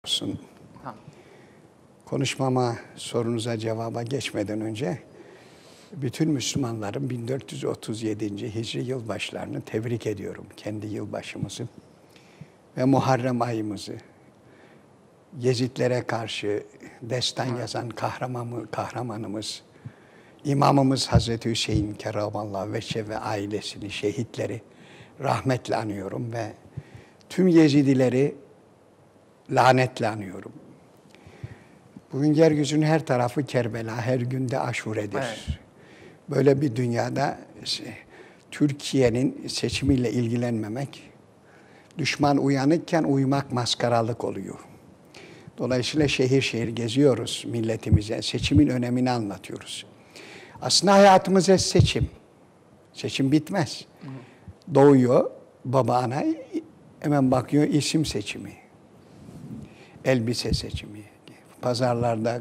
olsun. Tamam. Konuşmama, sorunuza cevaba geçmeden önce bütün Müslümanların 1437. Hicri yılbaşlarını tebrik ediyorum. Kendi yılbaşımızı ve Muharrem ayımızı. Yezidlere karşı destan yazan kahramanımız, İmamımız Hazreti Hüseyin Kerramallahu Veçhe ve ailesini, şehitleri rahmetle anıyorum ve tüm Yezidileri lanetle anıyorum. Bugün yeryüzünün her tarafı Kerbela, her günde Aşure'dir. Evet. Böyle bir dünyada Türkiye'nin seçimiyle ilgilenmemek, düşman uyanıkken uyumak maskaralık oluyor. Dolayısıyla şehir şehir geziyoruz milletimize, seçimin önemini anlatıyoruz. Aslında hayatımız hep seçim. Seçim bitmez. Doğuyor baba ana, hemen bakıyor isim seçimi, elbise seçimi, pazarlarda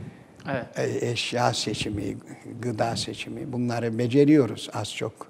Evet. eşya seçimi, gıda seçimi, bunları beceriyoruz az çok.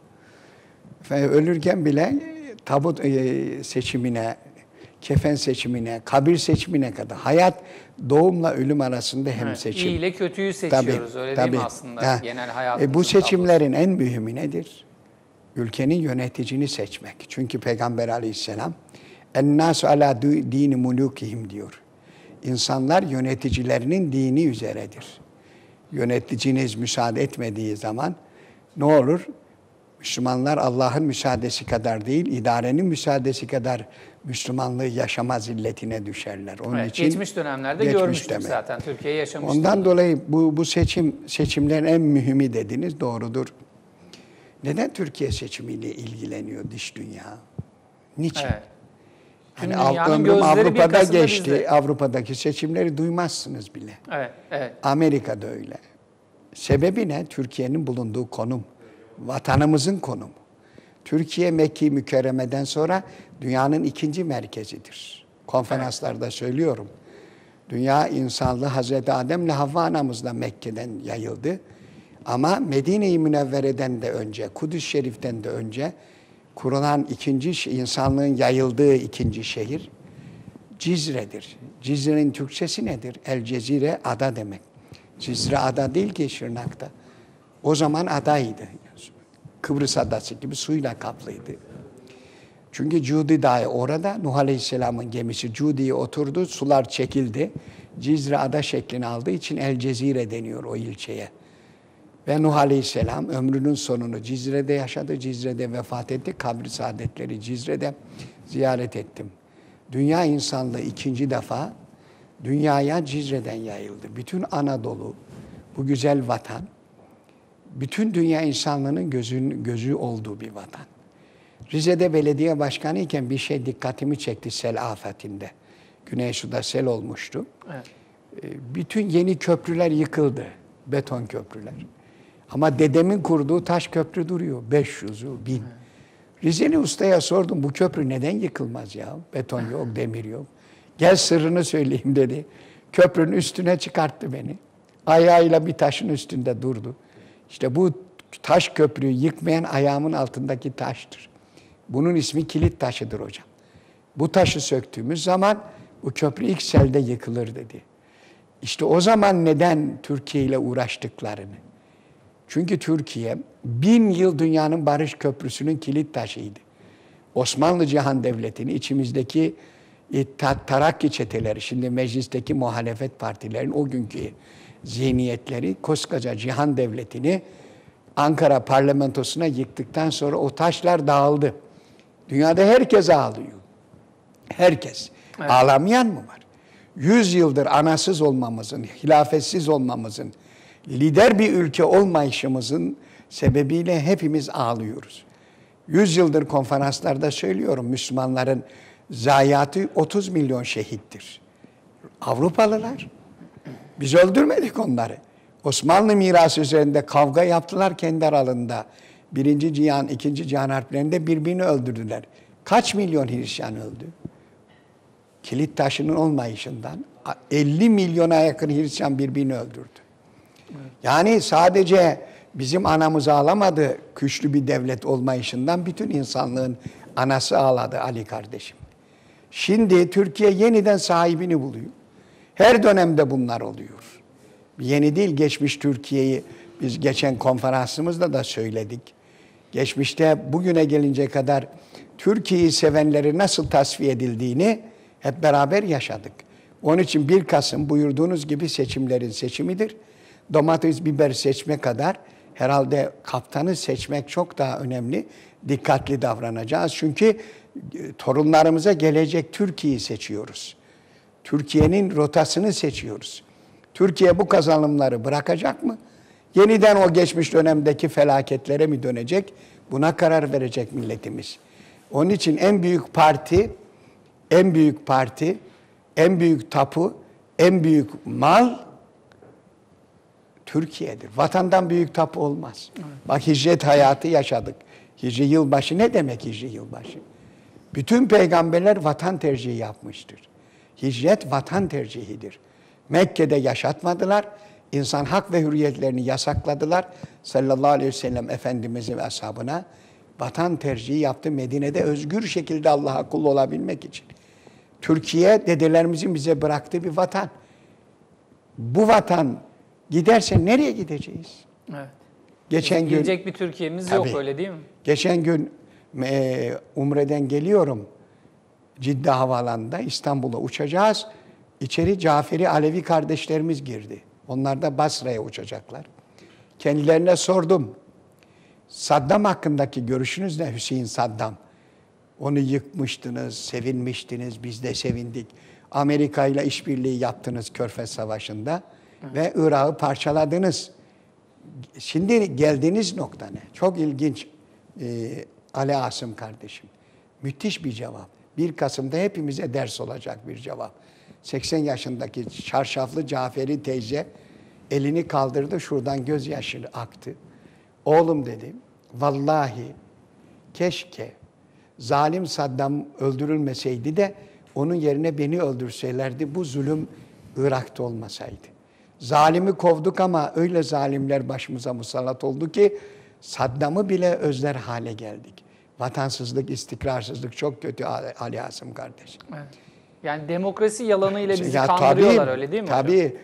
Ve ölürken bile tabut seçimine, kefen seçimine, kabir seçimine kadar. Hayat doğumla ölüm arasında hem Evet. seçim. İyi ile kötüyü seçiyoruz. Öyle değil mi aslında? Genel hayatımızın Bu seçimlerin en mühimi nedir? Ülkenin yöneticini seçmek. Çünkü Peygamber Aleyhisselam "En-nâsu alâ dîni mulûkihim" diyor. İnsanlar yöneticilerinin dini üzeredir. Yöneticiniz müsaade etmediği zaman ne olur? Müslümanlar Allah'ın müsaadesi kadar değil, idarenin müsaadesi kadar Müslümanlığı yaşama zilletine düşerler. Onun için geçmiş dönemlerde görmüştük zaten. Türkiye yaşamıştı. Ondan dolayı bu seçimlerin en mühimi dediniz, doğrudur. Neden Türkiye seçimiyle ilgileniyor dış dünya? Niçin? Evet. Hani dünyanın ömrüm gözleri bir Avrupa'da Kasım'da geçti. bizde. Avrupa'daki seçimleri duymazsınız bile. Evet, evet. Amerika'da öyle. Sebebi ne? Türkiye'nin bulunduğu konum. Vatanımızın konumu. Türkiye Mekke-i Mükerreme'den sonra dünyanın ikinci merkezidir. Konferanslarda söylüyorum. Dünya insanlığı Hazreti Adem'le Havva anamızla Mekke'den yayıldı. Ama Medine-i Münevvere'den de önce, Kudüs Şerif'ten de önce kurulan insanlığın yayıldığı ikinci şehir Cizre'dir. Cizre'nin Türkçesi nedir? El Cezire, ada demek. Cizre ada değil ki Şırnak'ta. O zaman adaydı. Kıbrıs adası gibi suyla kaplıydı. Çünkü Cudi Dağı orada, Nuh Aleyhisselam'ın gemisi Cudi'ye oturdu, sular çekildi. Cizre ada şeklini aldığı için El Cezire deniyor o ilçeye. Ve Nuh Aleyhisselam ömrünün sonunu Cizre'de yaşadı, Cizre'de vefat etti. Kabri saadetleri Cizre'de ziyaret ettim. Dünya insanlığı ikinci defa dünyaya Cizre'den yayıldı. Bütün Anadolu, bu güzel vatan, bütün dünya insanlığının gözü olduğu bir vatan. Rize'de belediye başkanı iken bir şey dikkatimi çekti sel afetinde. Güneysu'da sel olmuştu. Evet. Bütün yeni köprüler yıkıldı, beton köprüler. Ama dedemin kurduğu taş köprü duruyor, 500'ü, 1000. Rizeli ustaya sordum, bu köprü neden yıkılmaz ya? Beton yok, demir yok. Gel sırrını söyleyeyim dedi. Köprünün üstüne çıkarttı beni. Ayağıyla bir taşın üstünde durdu. İşte bu taş köprüyü yıkmayan ayağımın altındaki taştır. Bunun ismi kilit taşıdır hocam. Bu taşı söktüğümüz zaman bu köprü ilk selde yıkılır dedi. İşte o zaman neden Türkiye ile uğraştıklarını. Çünkü Türkiye 1000 yıl dünyanın barış köprüsünün kilit taşıydı. Osmanlı Cihan Devleti'ni içimizdeki Tarakki çeteleri, şimdi meclisteki muhalefet partilerin o günkü zihniyetleri koskoca Cihan Devleti'ni Ankara parlamentosuna yıktıktan sonra o taşlar dağıldı. Dünyada herkes ağlıyor. Herkes. Evet. Ağlamayan mı var? 100 yıldır anasız olmamızın, hilafetsiz olmamızın, lider bir ülke olmayışımızın sebebiyle hepimiz ağlıyoruz. 100 yıldır konferanslarda söylüyorum, Müslümanların zayiatı 30 milyon şehittir. Avrupalılar. Biz öldürmedik onları. Osmanlı mirası üzerinde kavga yaptılar kendi aralarında. Birinci Cihan, ikinci Cihan harplerinde birbirini öldürdüler. Kaç milyon Hristiyan öldü? Kilit taşının olmayışından 50 milyona yakın Hristiyan birbirini öldürdü. Yani sadece bizim anamız ağlamadı, güçlü bir devlet olmayışından bütün insanlığın anası ağladı Ali kardeşim. Şimdi Türkiye yeniden sahibini buluyor. Her dönemde bunlar oluyor. Yeni değil, geçmiş Türkiye'yi biz geçen konferansımızda da söyledik. Geçmişte bugüne gelince kadar Türkiye'yi sevenleri nasıl tasfiye edildiğini hep beraber yaşadık. Onun için 1 Kasım buyurduğunuz gibi seçimlerin seçimidir. Domates, biber seçme kadar herhalde kaptanı seçmek çok daha önemli. Dikkatli davranacağız. Çünkü torunlarımıza gelecek Türkiye'yi seçiyoruz. Türkiye'nin rotasını seçiyoruz. Türkiye bu kazanımları bırakacak mı? Yeniden o geçmiş dönemdeki felaketlere mi dönecek? Buna karar verecek milletimiz. Onun için en büyük parti, en büyük tapu, en büyük mal Türkiye'dir. Vatandan büyük tapu olmaz. Evet. Bak hicret hayatı yaşadık. Hicri yılbaşı ne demek hicri yılbaşı? Bütün peygamberler vatan tercihi yapmıştır. Hicret vatan tercihidir. Mekke'de yaşatmadılar. İnsan hak ve hürriyetlerini yasakladılar. Sallallahu aleyhi ve sellem Efendimiz'e ve ashabına vatan tercihi yaptı. Medine'de özgür şekilde Allah'a kul olabilmek için. Türkiye dedelerimizin bize bıraktığı bir vatan. Bu vatan giderse nereye gideceğiz? Evet. Geçen gün gidecek bir Türkiye'miz yok, öyle değil mi? Geçen gün Umre'den geliyorum. Cidde Havaalanı'nda İstanbul'a uçacağız. İçeri Caferi Alevi kardeşlerimiz girdi. Onlar da Basra'ya uçacaklar. Kendilerine sordum. Saddam hakkındaki görüşünüz ne Hüseyin Saddam? Onu yıkmıştınız, sevinmiştiniz, biz de sevindik. Amerika ile işbirliği yaptınız Körfez Savaşı'nda ve Irak'ı parçaladınız. Şimdi geldiğiniz nokta ne? Çok ilginç Ali Asım kardeşim. Müthiş bir cevap. 1 Kasım'da hepimize ders olacak bir cevap. 80 yaşındaki çarşaflı Caferi teyze elini kaldırdı, şuradan gözyaşı aktı. Oğlum dedim, vallahi keşke zalim Saddam öldürülmeseydi de onun yerine beni öldürselerdi, bu zulüm Irak'ta olmasaydı. Zalimi kovduk ama öyle zalimler başımıza musallat oldu ki Saddam'ı bile özler hale geldik. Vatansızlık, istikrarsızlık çok kötü Ali Asım kardeşim. Evet. Yani demokrasi yalanıyla bizi kandırıyorlar, öyle değil mi hocam?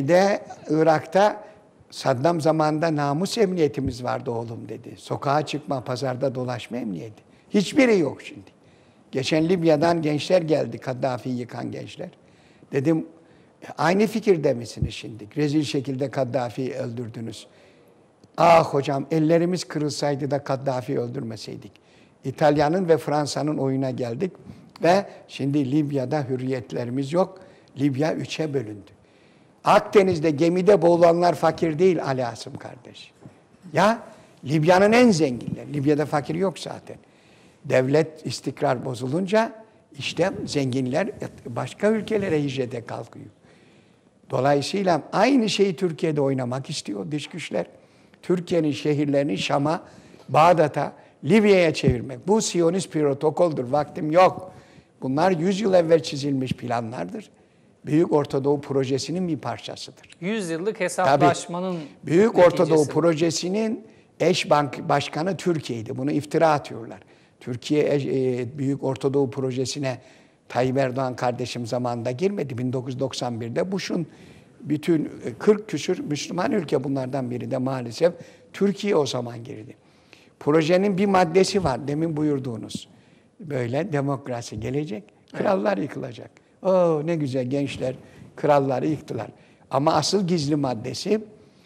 Irak'ta Saddam zamanında namus emniyetimiz vardı oğlum dedi. Sokağa çıkma, pazarda dolaşma emniyeti. Hiçbiri yok şimdi. Geçen Libya'dan gençler geldi, Kaddafi'yi yıkan gençler. Dedim, aynı fikirde misiniz şimdi? Rezil şekilde Kaddafi'yi öldürdünüz. Ah hocam, ellerimiz kırılsaydı da Kaddafi'yi öldürmeseydik. İtalya'nın ve Fransa'nın oyuna geldik ve şimdi Libya'da hürriyetlerimiz yok. Libya 3'e bölündü. Akdeniz'de gemide boğulanlar fakir değil Ali Asım kardeş. Ya Libya'nın en zenginleri. Libya'da fakir yok zaten. Devlet istikrar bozulunca işte zenginler başka ülkelere hicrete kalkıyor. Dolayısıyla aynı şeyi Türkiye'de oynamak istiyor dış güçler. Türkiye'nin şehirlerini Şam'a, Bağdat'a, Libya'ya çevirmek. Bu Siyonist protokoldür. Vaktim yok. Bunlar 100 yıl evvel çizilmiş planlardır. Büyük Ortadoğu Projesi'nin bir parçasıdır. 100 yıllık hesaplaşmanın Büyük Ortadoğu Projesi'nin eş başkanı Türkiye'ydi. Bunu iftira atıyorlar. Türkiye Büyük Ortadoğu Projesi'ne Tayyip Erdoğan kardeşim zamanında girmedi. 1991'de Bush'un bütün 40 küsür Müslüman ülke bunlardan biri de maalesef Türkiye o zaman girdi. Projenin bir maddesi var demin buyurduğunuz. Böyle demokrasi gelecek, krallar yıkılacak. Ne güzel gençler kralları yıktılar. Ama asıl gizli maddesi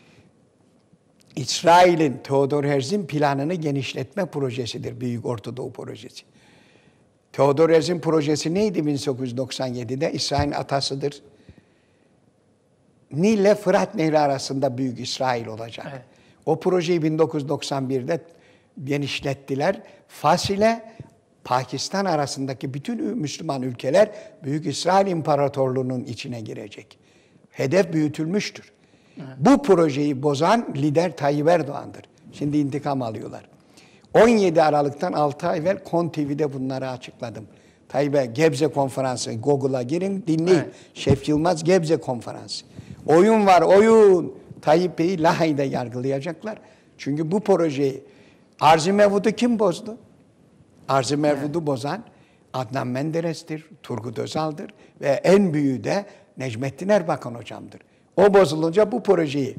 İsrail'in Theodor Herzl'in planını genişletme projesidir. Büyük Ortadoğu Projesi. Theodor Herzl'in projesi neydi 1997'de? İsrail'in atasıdır. Nil ile Fırat Nehri arasında Büyük İsrail olacak. Evet. O projeyi 1991'de genişlettiler. Fas ile Pakistan arasındaki bütün Müslüman ülkeler Büyük İsrail İmparatorluğu'nun içine girecek. Hedef büyütülmüştür. Evet. Bu projeyi bozan lider Tayyip Erdoğan'dır. Şimdi intikam alıyorlar. 17 Aralık'tan 6 ay evvel KON TV'de bunları açıkladım. Tayyip'e Gebze Konferansı, Google'a girin, dinleyin. Evet. Şef Yılmaz Gebze Konferansı. Oyun var, oyun. Tayyip Bey'i Lahey'de yargılayacaklar. Çünkü bu projeyi, Arz-ı Mevud'u kim bozdu? Arz-ı Mevud'u bozan Adnan Menderes'tir, Turgut Özal'dır ve en büyüğü de Necmettin Erbakan hocamdır. O bozulunca bu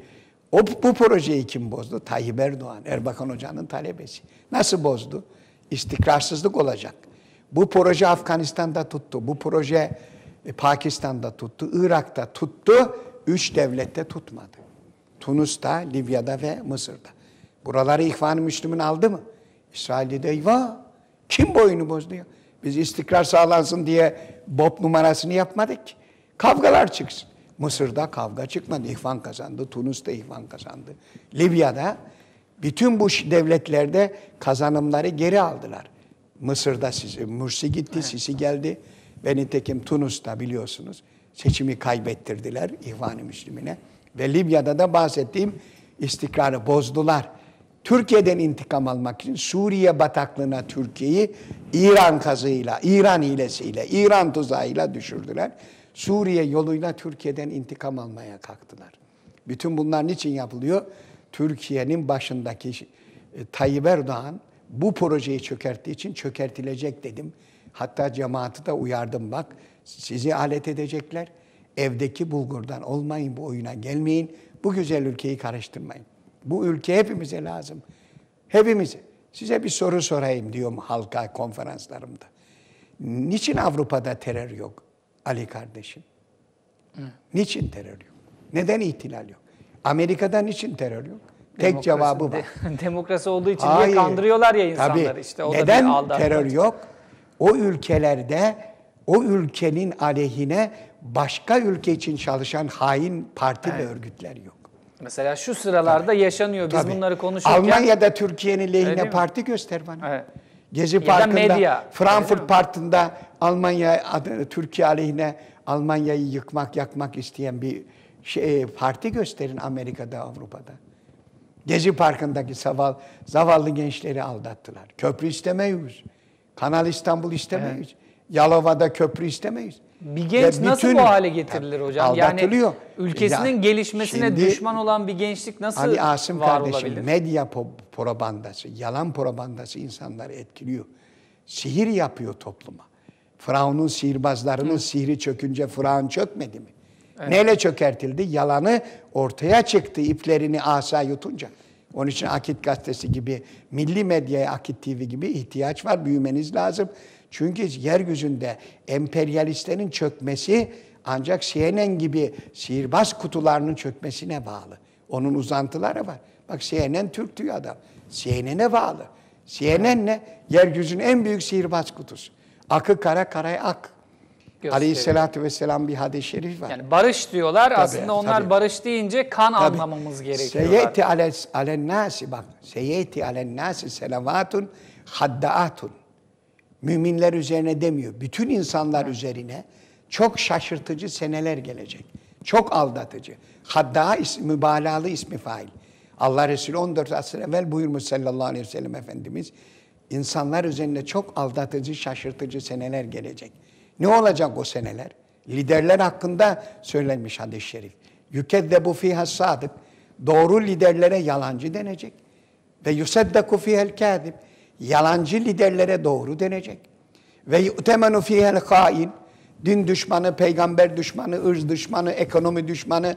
projeyi kim bozdu? Tayyip Erdoğan, Erbakan hocanın talebesi. Nasıl bozdu? İstikrarsızlık olacak. Bu proje Afganistan'da tuttu, bu proje Pakistan'da tuttu, Irak'ta tuttu, 3 devlette tutmadı. Tunus'ta, Libya'da ve Mısır'da. Buraları İhvan-ı Müslümin aldı mı? İsrail'de eyvah! Kim bu oyunu bozdu ya? Biz istikrar sağlansın diye BOP numarasını yapmadık ki. Kavgalar çıksın. Mısır'da kavga çıkmadı. İhvan kazandı. Tunus'ta İhvan kazandı. Libya'da bütün bu devletlerde kazanımları geri aldılar. Mısır'da Mursi gitti, Sisi geldi. Ve nitekim Tunus'ta biliyorsunuz seçimi kaybettirdiler İhvan-ı Müslümin'e. Ve Libya'da da bahsettiğim istikrarı bozdular. Türkiye'den intikam almak için Suriye bataklığına Türkiye'yi İran kazığıyla, İran hilesiyle, İran tuzağıyla düşürdüler. Suriye yoluyla Türkiye'den intikam almaya kalktılar. Bütün bunlar niçin yapılıyor? Türkiye'nin başındaki Tayyip Erdoğan bu projeyi çökerttiği için çökertilecek dedim. Hatta cemaati de uyardım, bak sizi alet edecekler. Evdeki bulgurdan olmayın, bu oyuna gelmeyin. Bu güzel ülkeyi karıştırmayın. Bu ülke hepimize lazım. Hepimize. Size bir soru sorayım diyorum halka konferanslarımda. Niçin Avrupa'da terör yok Ali kardeşim? Niçin terör yok? Neden ihtilal yok? Amerika'da niçin terör yok? Tek cevabı var. Demokrasi olduğu için diye kandırıyorlar ya insanları. Tabii. İşte o neden da terör yok? O ülkelerde o ülkenin aleyhine başka ülke için çalışan hain parti ve örgütler yok. Mesela şu sıralarda yaşanıyor. Biz bunları konuşurken. Almanya'da Türkiye'nin lehine parti göster bana. Evet. Gezi Parkı'nda, Frankfurt Parkı'nda Türkiye aleyhine Almanya'yı yıkmak, yakmak isteyen bir parti gösterin Amerika'da, Avrupa'da. Gezi Parkı'ndaki zavallı gençleri aldattılar. Köprü istemeyiz. Kanal İstanbul istemeyiz. Yalova'da köprü istemeyiz. Bir genç nasıl bu hale getirilir hocam? Aldatılıyor. Yani ülkesinin gelişmesine düşman olan bir gençlik nasıl Ali Asım var kardeşim, olabilir? medya propagandası, yalan propagandası insanları etkiliyor. Sihir yapıyor topluma. Firavun'un sihirbazlarının sihri çökünce Firavun çökmedi mi? Evet. Neyle çökertildi? Yalanı ortaya çıktı, iplerini asa yutunca. Onun için Akit Gazetesi gibi, milli medyaya Akit TV gibi ihtiyaç var, büyümeniz lazım. Çünkü yeryüzünde emperyalistlerin çökmesi ancak CNN gibi sihirbaz kutularının çökmesine bağlı. Onun uzantıları var. Bak CNN Türk diyor adam. CNN'e bağlı. CNN ne? Yeryüzünün en büyük sihirbaz kutusu. Akı kara, karaya ak. Aleyhisselatü vesselam bir hadis-i şerif var. Yani barış diyorlar. Aslında onlar barış deyince kan anlamamız gerekiyor. Seyyeti alennâsi bak. Seyyeti alennâsi selavatun haddaatun. Müminler üzerine demiyor. Bütün insanlar üzerine çok şaşırtıcı seneler gelecek. Çok aldatıcı. Haddaa mübalağalı ismi fail. Allah Resulü 14 asır evvel buyurmuş sallallahu aleyhi ve sellem Efendimiz. İnsanlar üzerine çok aldatıcı, şaşırtıcı seneler gelecek. Ne olacak o seneler? Liderler hakkında söylenmiş hadis-i şerif. Yükezzebu fîhâ sâdık. Doğru liderlere yalancı denecek. Ve yuseddeku fîhel kâzib. Yalancı liderlere doğru denecek. Ve yu'temenu fîhel hain. Din düşmanı, peygamber düşmanı, ırz düşmanı, ekonomi düşmanı,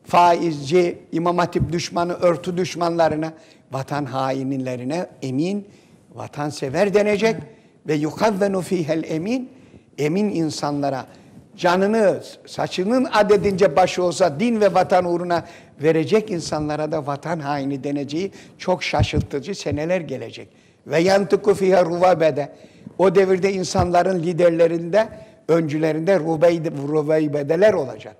faizci, İmam Hatip düşmanı, örtü düşmanlarına, vatan hainlerine emin, vatansever denecek. Ve yukavvenu fîhel emin. Emin insanlara canını, saçının adedince başı olsa din ve vatan uğruna verecek insanlara da vatan haini deneceği çok şaşırtıcı seneler gelecek. Ve yantıku fiha ruvabede. O devirde insanların liderlerinde, öncülerinde ruvaybedeler olacak.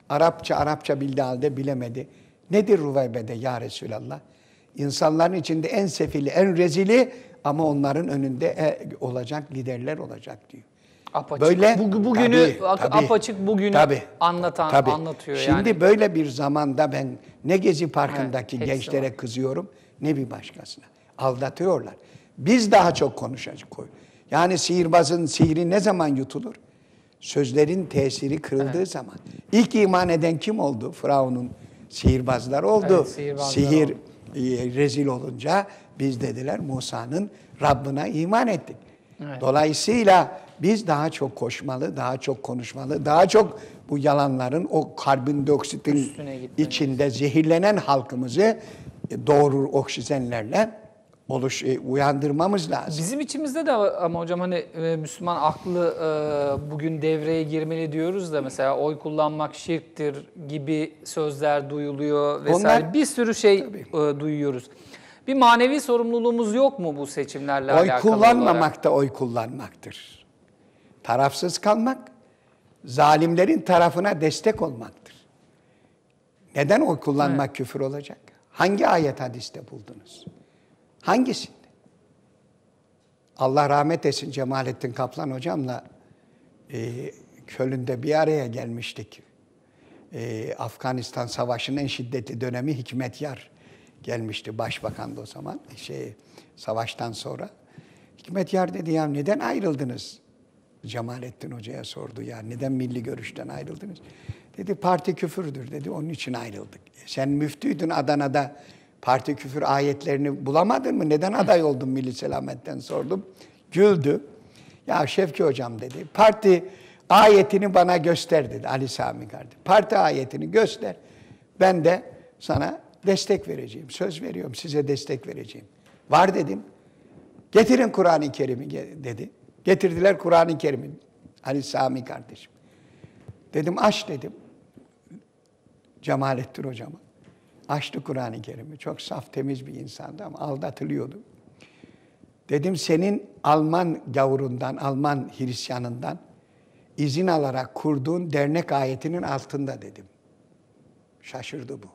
Arapça bildiği halde bilemedi. Nedir ruvaybede ya Resulallah? İnsanların içinde en sefili, en rezili ama onların önünde olacak liderler olacak diyor. Apaçık. Böyle, bugünü apaçık bugünü anlatıyor yani. Şimdi böyle bir zamanda ben ne Gezi Parkı'ndaki gençlere var. Kızıyorum ne bir başkasına. Aldatıyorlar. Biz daha çok konuşacak. Yani sihirbazın sihri ne zaman yutulur? Sözlerin tesiri kırıldığı zaman. İlk iman eden kim oldu? Firavun'un sihirbazları oldu. Sihir rezil olunca biz dediler Musa'nın Rabbine iman ettik. Evet. Dolayısıyla biz daha çok koşmalı, daha çok konuşmalı, daha çok bu yalanların o karbondioksitin içinde zehirlenen halkımızı doğru oksijenlerle uyandırmamız lazım. Bizim içimizde de ama hocam hani Müslüman aklı bugün devreye girmeli diyoruz da mesela oy kullanmak şirktir gibi sözler duyuluyor vesaire. Bir sürü şey duyuyoruz. Bir manevi sorumluluğumuz yok mu bu seçimlerle alakalı olarak? Oy kullanmamak da oy kullanmaktır. Tarafsız kalmak, zalimlerin tarafına destek olmaktır. Neden oy kullanmak küfür olacak? Hangi ayet hadiste buldunuz? Hangisinde? Allah rahmet etsin, Cemalettin Kaplan hocamla Köln'de bir araya gelmiştik. Afganistan Savaşı'nın en şiddetli dönemi Hikmet Yar gelmişti. Başbakandı o zaman. Savaştan sonra. Hikmet Yar dedi ya neden ayrıldınız? Cemalettin Hoca'ya sordu ya neden milli görüşten ayrıldınız? Dedi parti küfürdür dedi onun için ayrıldık. Sen müftüydün Adana'da parti küfür ayetlerini bulamadın mı? Neden aday oldun Milli Selamet'ten sordum. Güldü. Ya Şevki Hocam dedi parti ayetini bana göster dedi Ali Sami kardeş. Parti ayetini göster. Ben de sana destek vereceğim. Söz veriyorum size destek vereceğim. Var dedim. Getirin Kur'an-ı Kerim'i dedi. Getirdiler Kur'an-ı Kerim'i. Ali Sami kardeşim. Dedim aç dedim. Cemalettin hocama. Açtı Kur'an-ı Kerim'i. Çok saf, temiz bir insandı ama aldatılıyordu. Dedim senin Alman gavurundan, Alman Hristiyanından izin alarak kurduğun dernek ayetinin altında dedim. Şaşırdı bu.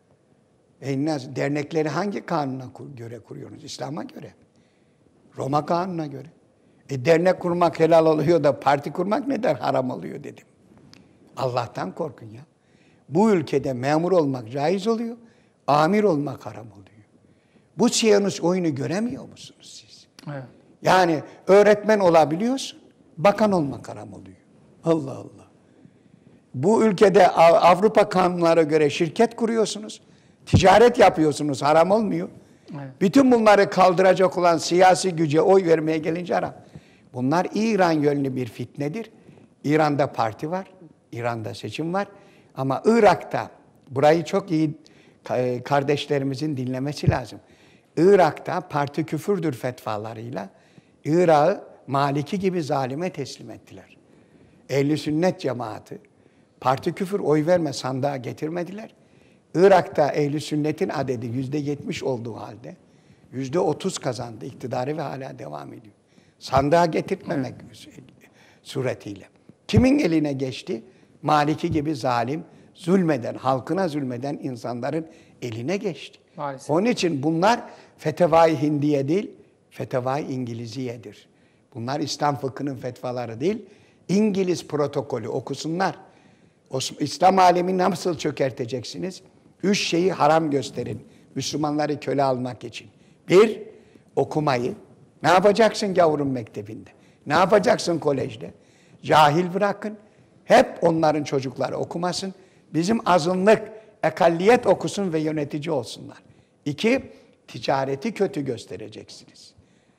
Dernekleri hangi kanuna göre kuruyorsunuz? İslam'a göre. Roma kanununa göre. Dernek kurmak helal oluyor da parti kurmak neden haram oluyor dedim. Allah'tan korkun ya. Bu ülkede memur olmak caiz oluyor, amir olmak haram oluyor. Bu Siyonist oyunu göremiyor musunuz siz? Evet. Yani öğretmen olabiliyorsun, bakan olmak haram oluyor. Allah Allah. Bu ülkede Avrupa kanunlara göre şirket kuruyorsunuz, ticaret yapıyorsunuz, haram olmuyor. Evet. Bütün bunları kaldıracak olan siyasi güce oy vermeye gelince haram. Bunlar İran yönlü bir fitnedir. İran'da parti var, İran'da seçim var. Ama Irak'ta, burayı çok iyi kardeşlerimizin dinlemesi lazım. Irak'ta parti küfürdür fetvalarıyla Irak'ı Maliki gibi zalime teslim ettiler. Ehl-i sünnet cemaati parti küfür oy verme sandığa getirmediler. Irak'ta ehl-i sünnetin adedi %70 olduğu halde %30 kazandı iktidarı ve hala devam ediyor. Sandığa getirtmemek suretiyle. Kimin eline geçti? Maliki gibi zalim, zulmeden, halkına zulmeden insanların eline geçti. Maalesef. Onun için bunlar Fetevai Hindiye değil, Fetevai İngiliziyedir. Bunlar İslam fıkhının fetvaları değil, İngiliz protokolü okusunlar. İslam alemini nasıl çökerteceksiniz? 3 şeyi haram gösterin Müslümanları köle almak için. 1, okumayı. Ne yapacaksın gavurun mektebinde? Ne yapacaksın kolejde? Cahil bırakın. Hep onların çocukları okumasın. Bizim azınlık, ekalliyet okusun ve yönetici olsunlar. 2, ticareti kötü göstereceksiniz.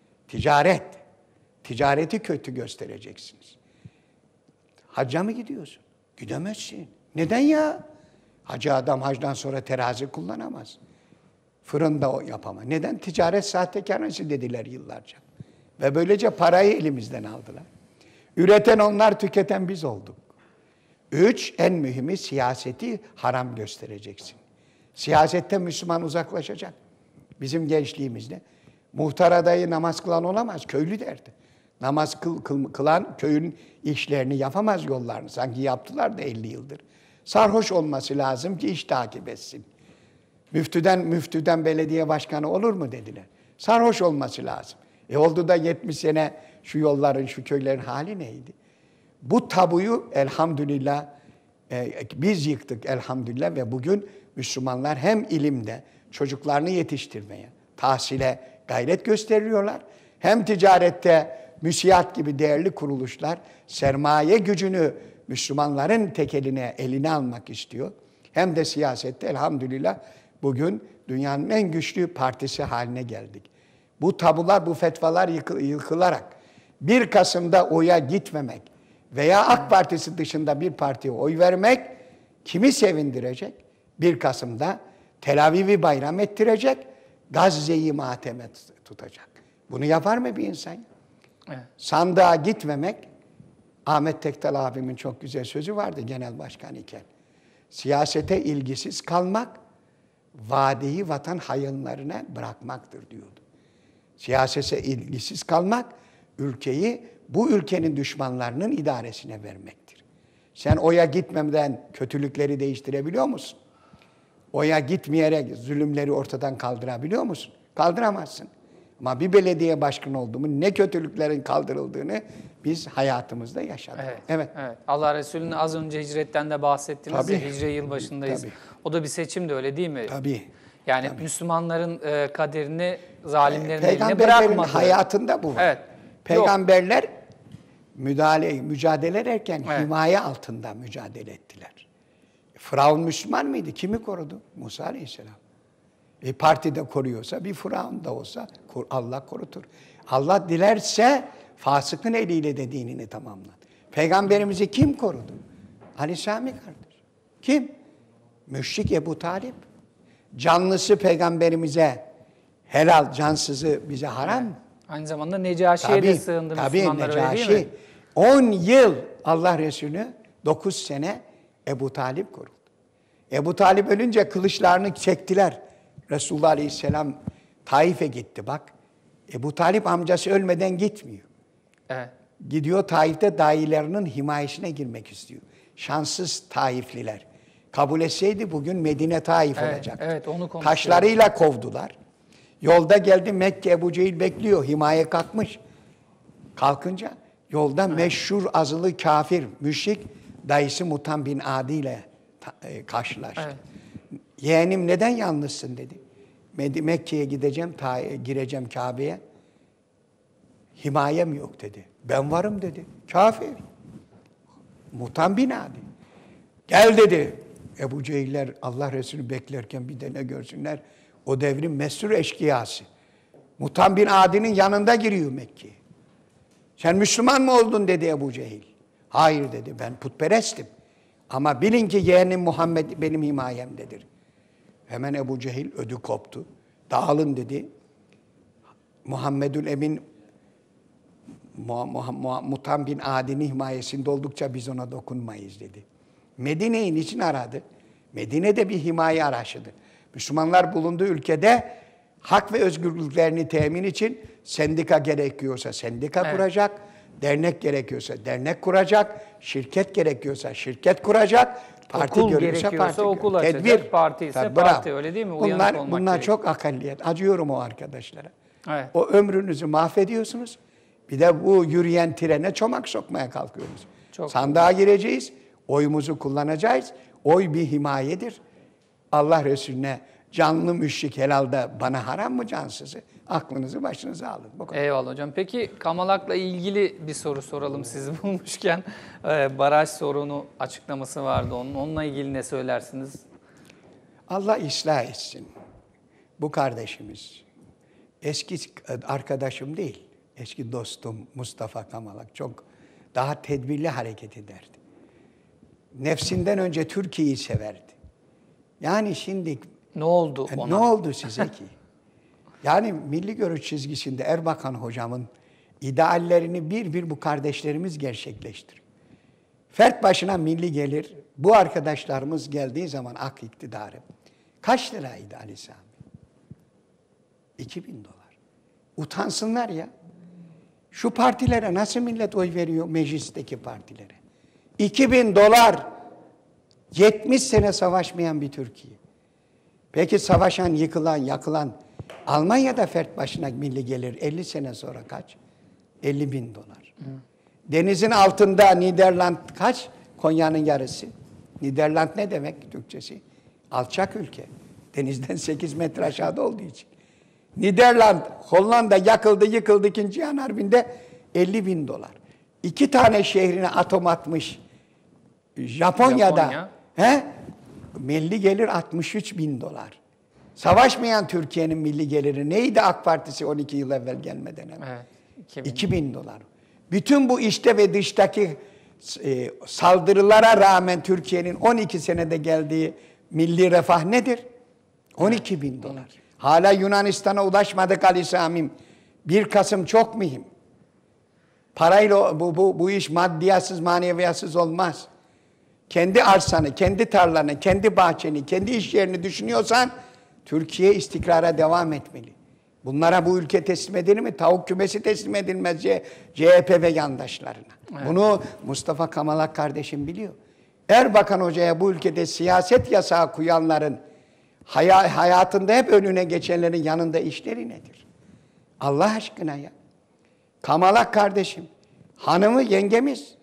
Ticareti kötü göstereceksiniz. Hacca mı gidiyorsun? Gidemezsin. Neden ya? Hacı adam hacdan sonra terazi kullanamaz. Fırında o yapamaz. Neden? Ticaret sahtekarası dediler yıllarca. Ve böylece parayı elimizden aldılar. Üreten onlar, tüketen biz olduk. 3, en mühimi siyaseti haram göstereceksin. Siyasette Müslüman uzaklaşacak. Bizim gençliğimizde muhtar adayı namaz kılan olamaz, köylü derdi. Namaz kılan köyün işlerini yapamaz yollarını. Sanki yaptılar da 50 yıldır. Sarhoş olması lazım ki iş takip etsin. Müftüden belediye başkanı olur mu dediler. Sarhoş olması lazım. Oldu da 70 sene şu yolların, şu köylerin hali neydi? Bu tabuyu elhamdülillah biz yıktık elhamdülillah ve bugün Müslümanlar hem ilimde çocuklarını yetiştirmeye, tahsile gayret gösteriyorlar. Hem ticarette müsiat gibi değerli kuruluşlar sermaye gücünü Müslümanların eline almak istiyor. Hem de siyasette elhamdülillah bugün dünyanın en güçlü partisi haline geldik. Bu tabular, bu fetvalar yıkılarak 1 Kasım'da oya gitmemek veya AK Partisi dışında bir partiye oy vermek kimi sevindirecek? 1 Kasım'da Tel Aviv'i bayram ettirecek, Gazze'yi mateme tutacak. Bunu yapar mı bir insan? Evet. Sandığa gitmemek, Ahmet Tekdal abimin çok güzel sözü vardı genel başkan iken. Siyasete ilgisiz kalmak, vadeyi vatan hayallerine bırakmaktır diyordu. Siyasete ilgisiz kalmak, ülkeyi bu ülkenin düşmanlarının idaresine vermektir. Sen oya gitmeden kötülükleri değiştirebiliyor musun? Oya gitmeyerek zulümleri ortadan kaldırabiliyor musun? Kaldıramazsın. Ama bir belediye başkanı oldu mu ne kötülüklerin kaldırıldığını biz hayatımızda yaşadık. Evet. Allah Resulü'nün az önce hicretten de bahsettiniz. Tabii. Ya, hicre yılbaşındayız. Tabii. O da bir seçim de öyle değil mi? Tabii. Yani Tabii. Müslümanların kaderini zalimlerin eline Peygamberlerin bırakmadı. hayatında bu var. Evet. Peygamberler mücadele ederken Evet. himaye altında mücadele ettiler. Firavun Müslüman mıydı? Kimi korudu? Musa Aleyhisselam. Partide koruyorsa bir Firavun da olsa Allah korutur. Allah dilerse fasıkın eliyle de dinini tamamladı. Peygamberimizi kim korudu? Ali Sami kardeş. Kim? Müşrik Ebu Talip. Canlısı peygamberimize helal, cansızı bize haram mı? Aynı zamanda Necaşi'ye de sığındı Müslümanlar, öyle değil mi? 10 yıl Allah Resulü 9 sene Ebu Talip koruldu. Ebu Talip ölünce kılıçlarını çektiler. Resulullah Aleyhisselam Taif'e gitti bak. Ebu Talip amcası ölmeden gitmiyor. Evet. Gidiyor Taif'te dayılarının himayesine girmek istiyor. Şanssız Taifliler. Kabul etseydi bugün Medine Taif olacaktı. Evet, onu konuşuyoruz. Taşlarıyla kovdular. Yolda geldi Mekke, Ebu Cehil bekliyor. Himaye kalkmış. Kalkınca yolda meşhur azılı kafir, müşrik dayısı Mutan bin Adi ile karşılaştı. Evet. Yeğenim neden yalnızsın dedi. Mekke'ye gideceğim, gireceğim Kabe'ye. Himayem yok dedi. Ben varım dedi. Kafir. Mutan bin Adi. Gel dedi. Ebu Cehiller Allah Resulü beklerken bir de ne görsünler. O devrin meşhur eşkıyası. Mutan bin Adi'nin yanında giriyor Mekke'ye. Sen Müslüman mı oldun dedi Ebu Cehil. Hayır dedi, ben putperestim. Ama bilin ki yeğenim Muhammed benim himayemdedir. Hemen Ebu Cehil ödü koptu. Dağılın dedi. Muhammedül Emin Mutan bin Adi'nin himayesinde oldukça biz ona dokunmayız dedi. Medine'yi niçin aradı? Medine'de bir himaye araştırdı. Müslümanlar bulunduğu ülkede hak ve özgürlüklerini temin için sendika gerekiyorsa sendika kuracak, dernek gerekiyorsa dernek kuracak, şirket gerekiyorsa şirket kuracak, parti okul gerekiyorsa parti. okul açacak, Tedbir. parti ise Tabii, parti, bravo. öyle değil mi? Uyanık olmak Bunlar gerekiyor. çok akalliyet. Acıyorum o arkadaşlara. Evet. O ömrünüzü mahvediyorsunuz. Bir de bu yürüyen trene çomak sokmaya kalkıyorsunuz. Çok Sandığa gireceğiz, oyumuzu kullanacağız. Oy bir himayedir. Allah Resulüne canlı müşrik helalde bana haram mı cansızı? Aklınızı başınıza alın. Bu kadar. Eyvallah hocam. Peki Kamalak'la ilgili bir soru soralım sizi bulmuşken. Baraj sorunu açıklaması vardı onun. Onunla ilgili ne söylersiniz? Allah ıslah etsin. Bu kardeşimiz eski arkadaşım değil, eski dostum Mustafa Kamalak çok daha tedbirli hareket ederdi. Nefsinden önce Türkiye'yi severdi. Yani şimdi Ne oldu ona? ne oldu size ki? Yani milli görüş çizgisinde Erbakan hocamın ideallerini bir bir bu kardeşlerimiz gerçekleştiriyor. Fert başına milli gelir, bu arkadaşlarımız geldiği zaman AK iktidarı. Kaç liraydı Ali Sami? 2.000 dolar. Utansınlar ya. Şu partilere nasıl millet oy veriyor, meclisteki partilere? 2.000 dolar. 70 sene savaşmayan bir Türkiye. Peki savaşan, yıkılan, yakılan Almanya'da fert başına milli gelir 50 sene sonra kaç? 50.000 dolar. Denizin altında Niderland kaç? Konya'nın yarısı. Niderland ne demek Türkçesi? Alçak ülke. Denizden 8 metre aşağıda olduğu için. Niderland, Hollanda yakıldı, yıkıldı 2. Cihan Harbi'nde 50.000 dolar. 2 tane şehrine atom atmış Japonya'da milli gelir 63.000 dolar. Savaşmayan Türkiye'nin milli geliri neydi AK Partisi 12 yıl evvel gelmeden hemen? Evet. 2.000 dolar. Bütün bu içte ve dıştaki saldırılara rağmen Türkiye'nin 12 senede geldiği milli refah nedir? 12 bin dolar. Hala Yunanistan'a ulaşmadık Ali Sami'm. 1 Kasım çok mühim. Parayla bu iş maddiyatsız, maneviyatsız olmaz. Kendi arsanı, kendi tarlanı, kendi bahçeni, kendi iş yerini düşünüyorsan Türkiye istikrara devam etmeli. Bunlara bu ülke teslim edilir mi? Tavuk kümesi teslim edilmez CHP ve yandaşlarına. Evet. Bunu Mustafa Kamalak kardeşim biliyor. Erbakan Hoca'ya bu ülkede siyaset yasağı koyanların hayatında hep önüne geçenlerin yanında işleri nedir? Allah aşkına ya. Kamalak kardeşim, hanımı yengemiz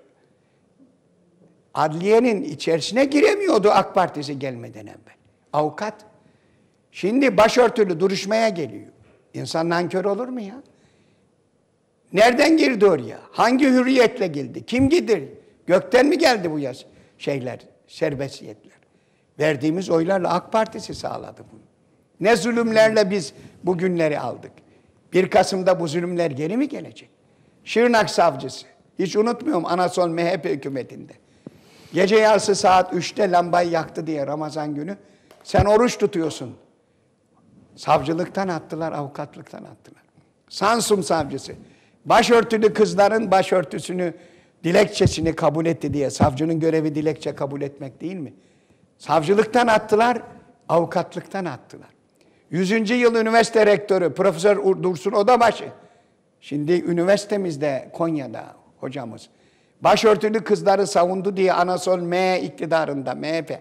adliyenin içerisine giremiyordu AK Partisi gelmeden evvel. Avukat. Şimdi başörtülü duruşmaya geliyor. İnsan nankör olur mu ya? Nereden girdi oraya? Hangi hürriyetle girdi? Kim gider? Gökten mi geldi bu serbestiyetler? Verdiğimiz oylarla AK Partisi sağladı bunu. Ne zulümlerle biz bu günleri aldık. 1 Kasım'da bu zulümler geri mi gelecek? Şırnak savcısı. Hiç unutmuyorum Anasol MHP hükümetinde. Gece yarısı saat 3'te lambayı yaktı diye Ramazan günü. Sen oruç tutuyorsun. Savcılıktan attılar, avukatlıktan attılar. Samsun savcısı. Başörtülü kızların başörtüsünü, dilekçesini kabul etti diye. Savcının görevi dilekçe kabul etmek değil mi? Savcılıktan attılar, avukatlıktan attılar. 100. yıl üniversite rektörü Profesör Dursun Odabaşı. Şimdi üniversitemizde Konya'da hocamız. Başörtülü kızları savundu diye Anasol M iktidarında MHP.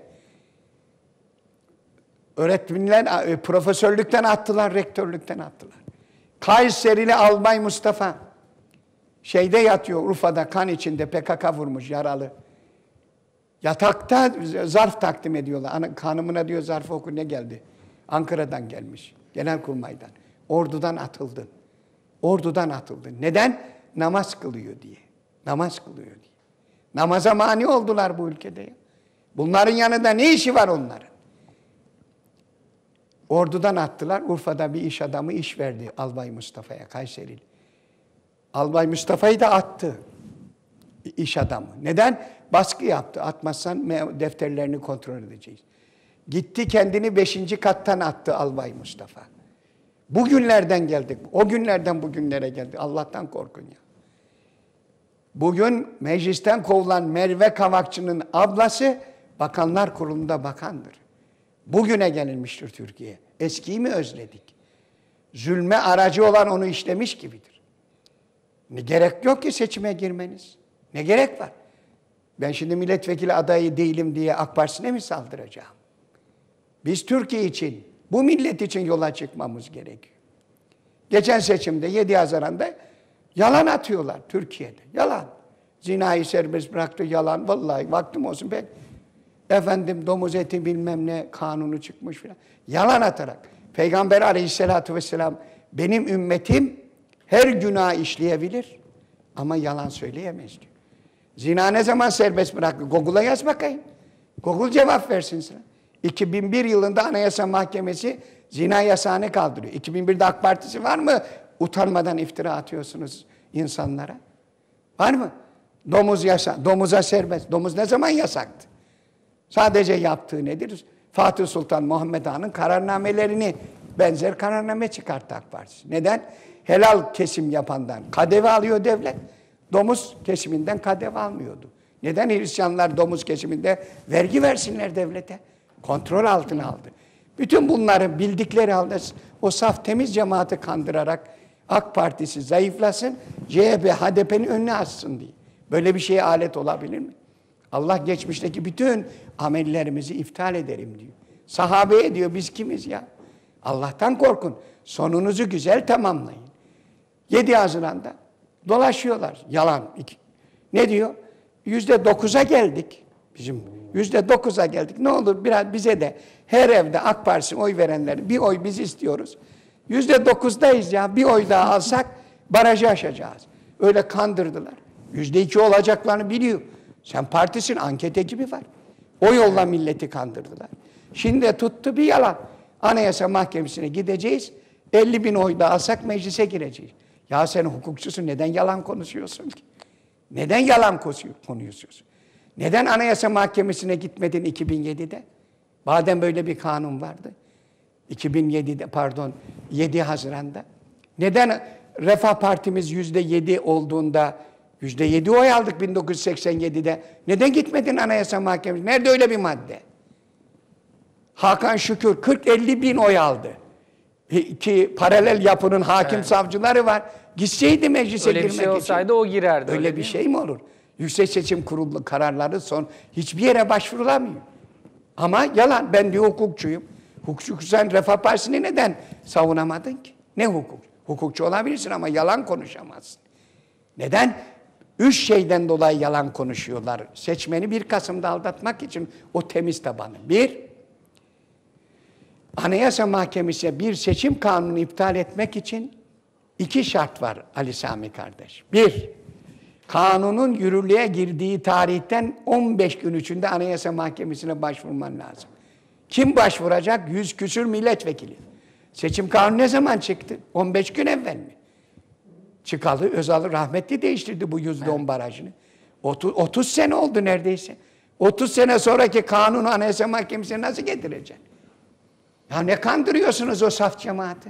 Öğretmenler profesörlükten attılar, rektörlükten attılar. Kayserili Albay Mustafa şeyde yatıyor Urfa'da kan içinde PKK vurmuş yaralı. Yatakta zarf takdim ediyorlar. Hanımına diyor zarfı oku ne geldi? Ankara'dan gelmiş. Genelkurmay'dan. Ordudan atıldın. Ordudan atıldın. Neden? Namaz kılıyor diye. Namaz kılıyor diye. Namaza mani oldular bu ülkede ya. Bunların yanında ne işi var onların? Ordudan attılar. Urfa'da bir iş adamı iş verdi Albay Mustafa'ya, Kayserili. Albay Mustafa'yı da attı iş adamı. Neden? Baskı yaptı. Atmazsan defterlerini kontrol edeceğiz. Gitti kendini 5. kattan attı Albay Mustafa. Bugünlerden geldik. O günlerden bugünlere geldik. Allah'tan korkun ya. Bugün meclisten kovulan Merve Kavakçı'nın ablası Bakanlar Kurulu'nda bakandır. Bugüne gelinmiştir Türkiye. Eskiyi mi özledik? Zulme aracı olan onu işlemiş gibidir. Ne gerek yok ki seçime girmeniz? Ne gerek var? Ben şimdi milletvekili adayı değilim diye AK Partisi'ne mi saldıracağım? Biz Türkiye için, bu millet için yola çıkmamız gerekiyor. Geçen seçimde 7 Haziran'da yalan atıyorlar Türkiye'de. Yalan. Zinayı serbest bıraktı yalan. Vallahi vaktim olsun pek. Efendim domuz eti bilmem ne kanunu çıkmış filan. Yalan atarak. Peygamber Aleyhisselatü vesselam benim ümmetim her günah işleyebilir ama yalan söyleyemez diyor. Zina ne zaman serbest bıraktı? Google'a yaz bakayım. Google cevap versin sana. 2001 yılında Anayasa Mahkemesi zina yasağını kaldırıyor. 2001'de AK Partisi var mı? Utanmadan iftira atıyorsunuz insanlara. Var mı? Domuz yasak. Domuza serbest. Domuz ne zaman yasaktı? Sadece yaptığı nedir? Fatih Sultan Muhammed Han'ın kararnamelerini benzer kararname çıkarttı AK Partisi. Neden? Helal kesim yapandan KDV alıyor devlet. Domuz kesiminden KDV almıyordu. Neden Hristiyanlar domuz kesiminde vergi versinler devlete? Kontrol altına aldı. Bütün bunları bildikleri halde o saf temiz cemaati kandırarak AK Partisi zayıflasın, CHP, HDP'nin önüne açsın diye. Böyle bir şeye alet olabilir mi? Allah geçmişteki bütün amellerimizi iptal ederim diyor. Sahabeye diyor biz kimiz ya? Allah'tan korkun. Sonunuzu güzel tamamlayın. 7 Haziran'da dolaşıyorlar. Yalan. Ne diyor? %9'a geldik. Bizim %9'a geldik. Ne olur biraz bize de her evde AK Partisi'ne oy verenler bir oy biz istiyoruz. %9'dayız ya. Bir oy daha alsak barajı aşacağız. Öyle kandırdılar. %2 olacaklarını biliyor. Sen partisin, anket ekibi var. O yolla milleti kandırdılar. Şimdi tuttu bir yalan. Anayasa Mahkemesi'ne gideceğiz. 50.000 oy da alsak meclise gireceğiz. Ya sen hukukçusun, neden yalan konuşuyorsun ki? Neden yalan konuşuyorsun? Neden Anayasa Mahkemesi'ne gitmedin 2007'de? Madem böyle bir kanun vardı. 7 Haziran'da. Neden Refah Partimiz %7 olduğunda, %7 oy aldık 1987'de. Neden gitmedin Anayasa Mahkemesi'ne? Nerede öyle bir madde? Hakan Şükür 40-50 bin oy aldı. Ki paralel yapının hakim savcıları var. Gitseydi meclise öyle girmek için. Öyle bir şey olsaydı o girerdi. Öyle bir şey mi olur? Yüksek Seçim Kurulu kararları hiçbir yere başvurulamıyor. Ama yalan. Ben bir hukukçuyum. Hukukçu sen Refah Partisi'ni neden savunamadın ki? Ne hukuk? Hukukçu olabilirsin ama yalan konuşamazsın. Neden? 3 şeyden dolayı yalan konuşuyorlar. Seçmeni 1 Kasım'da aldatmak için o temiz tabanı. 1, Anayasa Mahkemesi'ne bir seçim kanunu iptal etmek için 2 şart var Ali Sami kardeş. 1, kanunun yürürlüğe girdiği tarihten 15 gün içinde Anayasa Mahkemesi'ne başvurman lazım. Kim başvuracak? 100 küsür milletvekili. Seçim kanunu ne zaman çıktı? 15 gün evvel mi? Çıkalı Özal rahmetli değiştirdi bu %10 barajını. 30 sene oldu neredeyse. 30 sene sonraki kanunu Anayasa Mahkemesi'ne nasıl getireceksin? Ya ne kandırıyorsunuz o saf cemaati?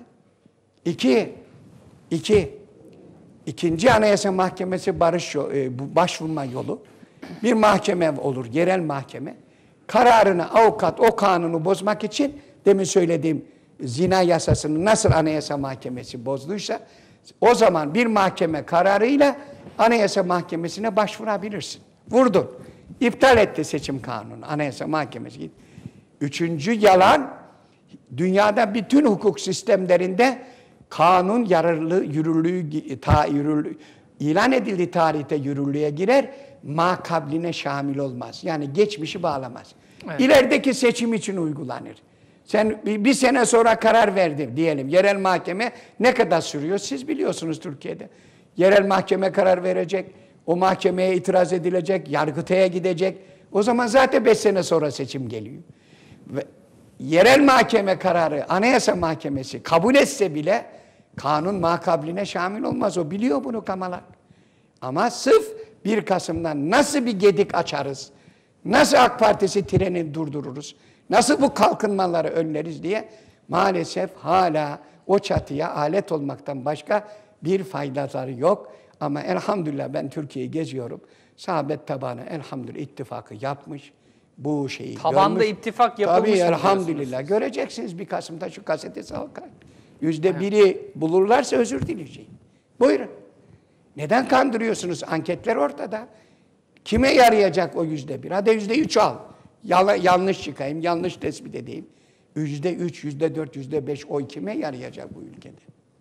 İkinci Anayasa Mahkemesi başvurma yolu. Bir mahkeme olur, yerel mahkeme. Kararını avukat o kanunu bozmak için demin söylediğim zina yasasını nasıl Anayasa Mahkemesi bozduysa o zaman bir mahkeme kararıyla Anayasa Mahkemesi'ne başvurabilirsin. Vurdun. İptal etti seçim kanunu. Anayasa Mahkemesi. 3. yalan, dünyada bütün hukuk sistemlerinde kanun yürürlüğü ilan edildiği tarihte yürürlüğe girer, makabline şamil olmaz. Yani geçmişi bağlamaz. Evet. İlerideki seçim için uygulanır. Sen bir sene sonra karar verdin diyelim. Yerel mahkeme ne kadar sürüyor? Siz biliyorsunuz Türkiye'de. Yerel mahkeme karar verecek. O mahkemeye itiraz edilecek. Yargıtay'a gidecek. O zaman zaten 5 sene sonra seçim geliyor. Ve yerel mahkeme kararı Anayasa Mahkemesi kabul etse bile kanun makabline şamil olmaz. O biliyor bunu Kamalak. Ama sırf 1 Kasım'dan nasıl bir gedik açarız? Nasıl AK Partisi treni durdururuz? Nasıl bu kalkınmaları önleriz diye maalesef hala o çatıya alet olmaktan başka bir faydaları yok. Ama elhamdülillah ben Türkiye'yi geziyorum. Sahabet tabanı elhamdülillah ittifakı yapmış. Bu şeyi tabanda görmüş. ittifak yapılmış. Tabii elhamdülillah. Göreceksiniz 1 Kasım'da şu kaseti salkar. %1'i bulurlarsa özür dileyeceğim. Buyurun. Neden kandırıyorsunuz? Anketler ortada. Kime yarayacak o %1? Hadi %3 al. Yanlış çıkayım, yanlış tespit edeyim. %3, %4, %5 oy kime yarayacak bu ülkede?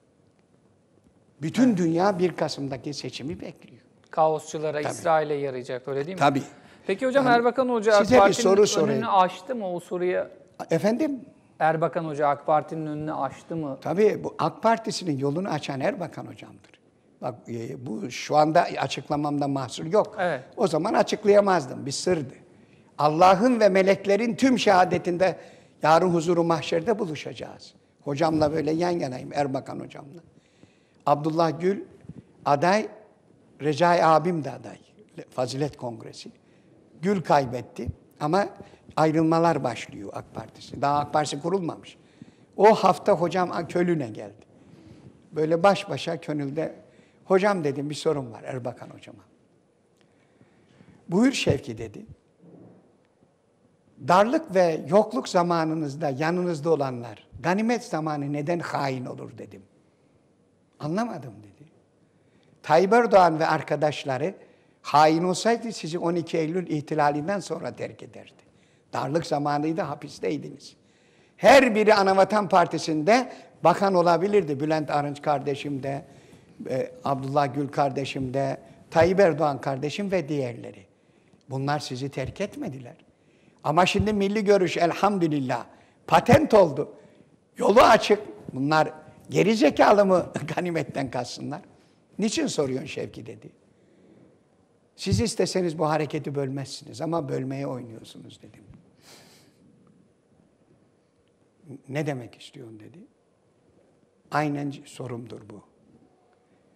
Bütün dünya 1 Kasım'daki seçimi bekliyor. Kaosçulara, İsrail'e yarayacak öyle değil mi? Tabii. Peki hocam Erbakan Hoca AK Parti'nin önünü açtı mı o soruya? Efendim? Erbakan Hoca AK Parti'nin önünü açtı mı? Tabii bu AK Partisi'nin yolunu açan Erbakan Hocam'dır. Bak bu şu anda açıklamamda mahsur yok. Evet. O zaman açıklayamazdım. Bir sırdı. Allah'ın ve meleklerin tüm şehadetinde yarın huzuru mahşerde buluşacağız. Hocamla böyle yan yanayım, Erbakan Hocamla. Abdullah Gül aday, Recai abim de aday. Fazilet Kongresi. Gül kaybetti ama ayrılmalar başlıyor AK Partisi. Daha AK Partisi kurulmamış. O hafta hocam Kölün'e geldi. Böyle baş başa Könül'de, hocam dedim bir sorun var Erbakan Hocama. Buyur Şevki dedi. Darlık ve yokluk zamanınızda yanınızda olanlar, ganimet zamanı neden hain olur dedim. Anlamadım dedi. Tayyip Erdoğan ve arkadaşları hain olsaydı sizi 12 Eylül ihtilalinden sonra terk ederdi. Darlık zamanıydı, hapisteydiniz. Her biri Anavatan Partisi'nde bakan olabilirdi. Bülent Arınç kardeşim de, Abdullah Gül kardeşim de, Tayyip Erdoğan kardeşim ve diğerleri. Bunlar sizi terk etmediler. Ama şimdi milli görüş elhamdülillah patent oldu. Yolu açık. Bunlar geri zekalı mı ganimetten kalsınlar? Niçin soruyorsun Şevki dedi. Siz isteseniz bu hareketi bölmezsiniz ama bölmeye oynuyorsunuz dedim. Ne demek istiyorsun dedi. Aynen sorumdur bu.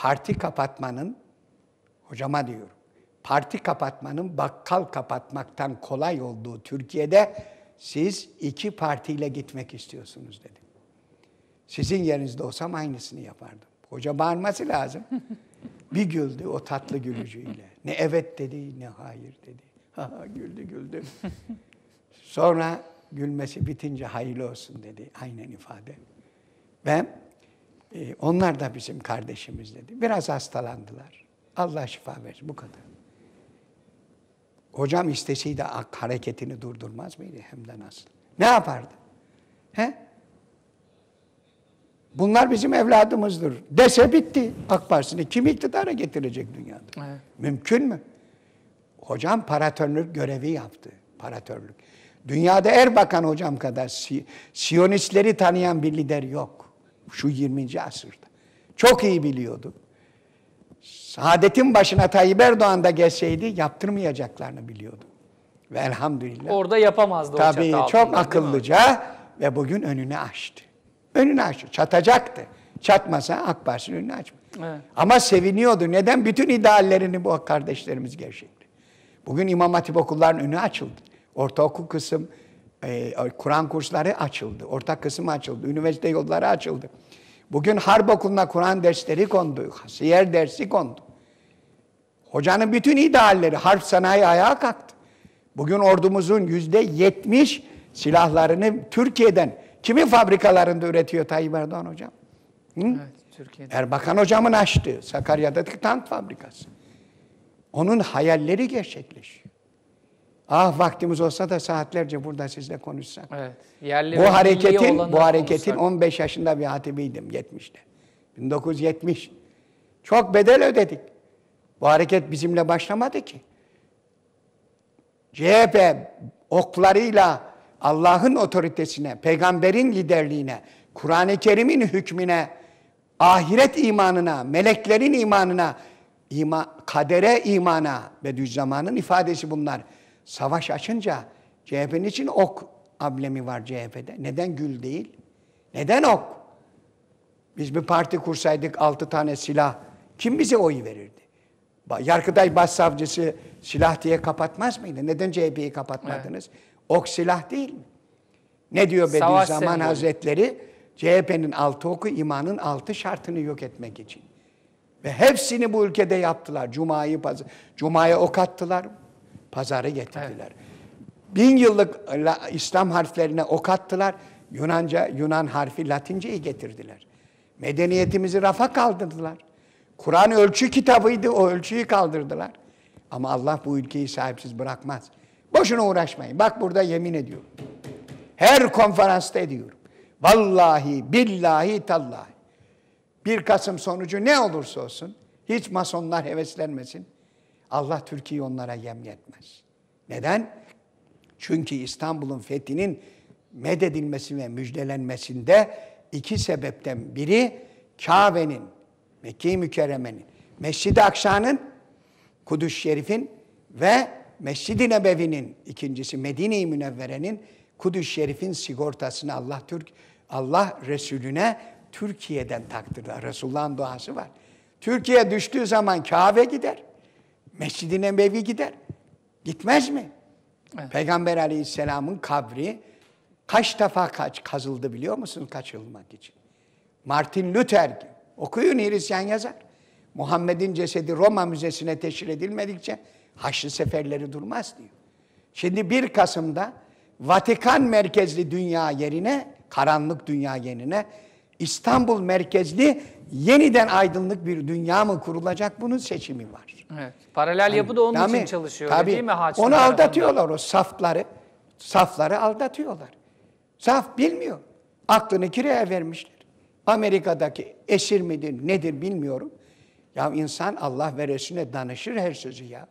parti kapatmanın, hocama diyorum, parti kapatmanın bakkal kapatmaktan kolay olduğu Türkiye'de siz 2 partiyle gitmek istiyorsunuz dedim. Sizin yerinizde olsam aynısını yapardım. Hoca bağırması lazım. Bir güldü o tatlı gülücüyle. Ne evet dedi, ne hayır dedi. Ha, güldü. Sonra gülmesi bitince hayırlı olsun dedi. Aynen ifade. Ve onlar da bizim kardeşimiz dedi. Biraz hastalandılar. Allah şifa versin. Bu kadar. Hocam isteseydi hareketini durdurmaz mıydı? Hem de nasıl? Ne yapardı? He? Bunlar bizim evladımızdır dese bitti. AK Partisi'ni kim iktidara getirecek dünyada? Evet. Mümkün mü? Hocam paratörlük görevi yaptı. Paratörlük. Dünyada Erbakan hocam kadar Siyonistleri tanıyan bir lider yok. Şu 20. asırda. Çok iyi biliyordu. Saadet'in başına Tayyip Erdoğan da gelseydi yaptırmayacaklarını biliyordu. Ve elhamdülillah. Orada yapamazdı. Tabii çok akıllıca ve bugün önünü açtı. Önünü açtı. Çatacaktı. Çatmasa AK Parti'nin önünü açmadı. Evet. Ama seviniyordu. Neden? Bütün ideallerini bu kardeşlerimiz gerçekleştirdi. Bugün İmam Hatip okullarının önü açıldı. Ortaokul kısım, Kur'an kursları açıldı. Orta kısım açıldı. Üniversite yolları açıldı. Bugün harp okuluna Kur'an dersleri kondu. Siyer dersi kondu. Hocanın bütün idealleri, harp sanayi ayağa kalktı. Bugün ordumuzun %70 silahlarını Türkiye'den, kimin fabrikalarında üretiyor Tayyip Erdoğan hocam? Hı? Evet, Türkiye'de. Erbakan hocamın açtığı Sakarya'daki tank fabrikası. Onun hayalleri gerçekleşiyor. Ah vaktimiz olsa da saatlerce burada sizle konuşsak. Evet. Bu hareketin 15 yaşında bir hatibiydim 70'te. 1970. Çok bedel ödedik. Bu hareket bizimle başlamadı ki. CHP oklarıyla Allah'ın otoritesine, peygamberin liderliğine, Kur'an-ı Kerim'in hükmüne, ahiret imanına, meleklerin imanına, kadere imana, Bediüzzaman'ın ifadesi bunlar. Savaş açınca CHP'nin için ok ablemi var CHP'de. Neden gül değil? Neden ok? Biz bir parti kursaydık 6 tane silah, kim bize oy verirdi? Yargıtay Başsavcısı silah diye kapatmaz mıydı? Neden CHP'yi kapatmadınız? Evet. Ok silah değil mi? Ne diyor Bediüzzaman Hazretleri? CHP'nin 6 oku imanın 6 şartını yok etmek için. Ve hepsini bu ülkede yaptılar. Cuma'ya ok attılar, pazarı getirdiler. Evet. 1000 yıllık İslam harflerine ok attılar, Yunan harfi Latince'yi getirdiler. Medeniyetimizi rafa kaldırdılar. Kur'an ölçü kitabıydı, o ölçüyü kaldırdılar. Ama Allah bu ülkeyi sahipsiz bırakmaz. Boşuna uğraşmayın. Bak burada yemin ediyorum. Her konferansta ediyorum. Vallahi, billahi, tallahi. 1 Kasım sonucu ne olursa olsun, hiç masonlar heveslenmesin. Allah Türkiye'yi onlara yem yetmez. Neden? Çünkü İstanbul'un fethinin mededilmesi ve müjdelenmesinde 2 sebepten biri Kabe'nin, Mekke-i Mükerreme'nin, Mescid-i Aksa'nın, Kudüs Şerif'in ve Mescid-i Nebevi'nin, ikincisi Medine-i Münevvere'nin, Kudüs Şerif'in sigortasını Allah Resulüne Türkiye'den taktırdı. Resulullah'ın duası var. Türkiye düştüğü zaman Kabe gider, Mescid-i Nebevi gider. Gitmez mi? Evet. Peygamber Aleyhisselam'ın kabri kaç defa kazıldı biliyor musunuz kaçırılmak için? Martin Luther, okuyun Hristiyan yazar. Muhammed'in cesedi Roma Müzesi'ne teşhir edilmedikçe Haçlı seferleri durmaz diyor. Şimdi 1 Kasım'da Vatikan merkezli dünya yerine, karanlık dünya yerine İstanbul merkezli yeniden aydınlık bir dünya mı kurulacak, bunun seçimi var. Evet. Paralel yapı da onun için çalışıyor değil mi Haçlı? Onu aldatıyorlar, o safları aldatıyorlar. Saf bilmiyor. Aklını kiraya vermişler. Amerika'daki esir midir, nedir bilmiyorum. Ya insan Allah ve Resulüne danışır her sözü ya.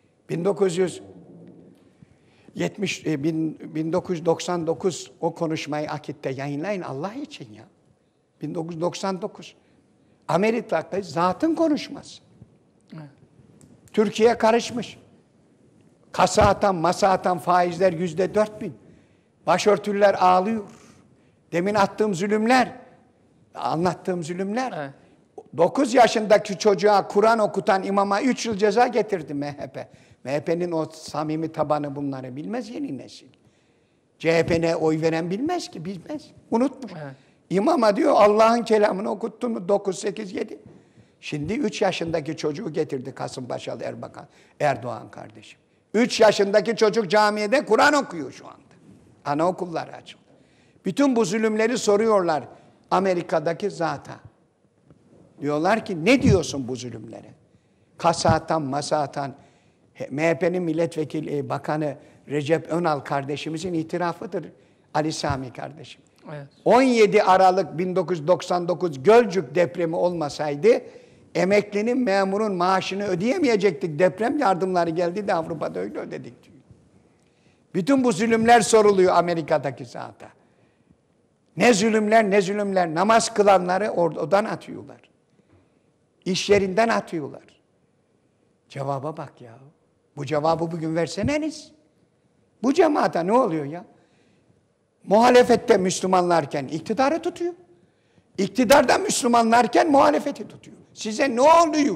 1999 o konuşmayı Akit'te yayınlayın Allah için ya. 1999. Amerika'da zatın konuşması. Evet. Türkiye karışmış. Kasa atan, masa atan faizler %4000. Başörtüler ağlıyor. Demin anlattığım zulümler, evet. 9 yaşındaki çocuğa Kur'an okutan imama 3 yıl ceza getirdi MHP. MHP'nin o samimi tabanı bunları bilmez yeni nesil. CHP'ne oy veren bilmez ki, bilmez. Unutmuş. Evet. İmama diyor Allah'ın kelamını okuttun mu 9, 8, 7. Şimdi 3 yaşındaki çocuğu getirdi Kasımpaşalı Erdoğan kardeşim. 3 yaşındaki çocuk camide Kur'an okuyor şu anda. Anaokulları açıldı. Bütün bu zulümleri soruyorlar Amerika'daki zata. Diyorlar ki ne diyorsun bu zulümlere? Kasa atan, masa atan, MHP'nin milletvekili bakanı Recep Önal kardeşimizin itirafıdır. Ali Sami kardeşim. Evet. 17 Aralık 1999 Gölcük depremi olmasaydı emeklinin, memurun maaşını ödeyemeyecektik. Deprem yardımları geldi de Avrupa'da öyle ödedik diyor. Bütün bu zulümler soruluyor Amerika'daki zata. Ne zulümler, ne zulümler. Namaz kılanları oradan atıyorlar. İş yerinden atıyorlar. Cevaba bak ya. Bu cevabı bugün verseniz. Bu cemaate ne oluyor ya? Muhalefette Müslümanlarken iktidarı tutuyor. İktidarda Müslümanlarken muhalefeti tutuyor. Size ne oluyor?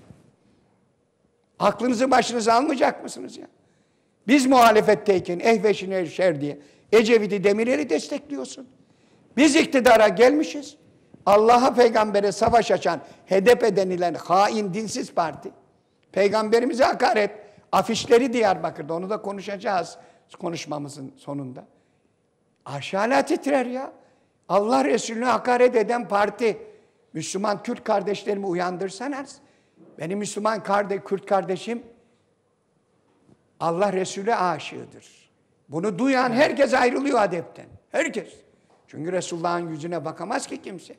Aklınızı başınıza almayacak mısınız ya? Biz muhalefetteyken ehveşine şer diye Ecevit'i, Demirel'i destekliyorsun. Biz iktidara gelmişiz. Allah'a, peygambere savaş açan HDP denilen hain, dinsiz parti. Peygamberimize hakaret. Afişleri Diyarbakır'da, onu da konuşacağız konuşmamızın sonunda. Aşağıla titrer ya. Allah Resulüne hakaret eden parti. Müslüman Kürt kardeşlerimi uyandırsanız. Benim Müslüman Kürt kardeşim Allah Resulü aşığıdır. Bunu duyan herkes ayrılıyor adepten. Herkes. Çünkü Resulullah'ın yüzüne bakamaz ki kimse.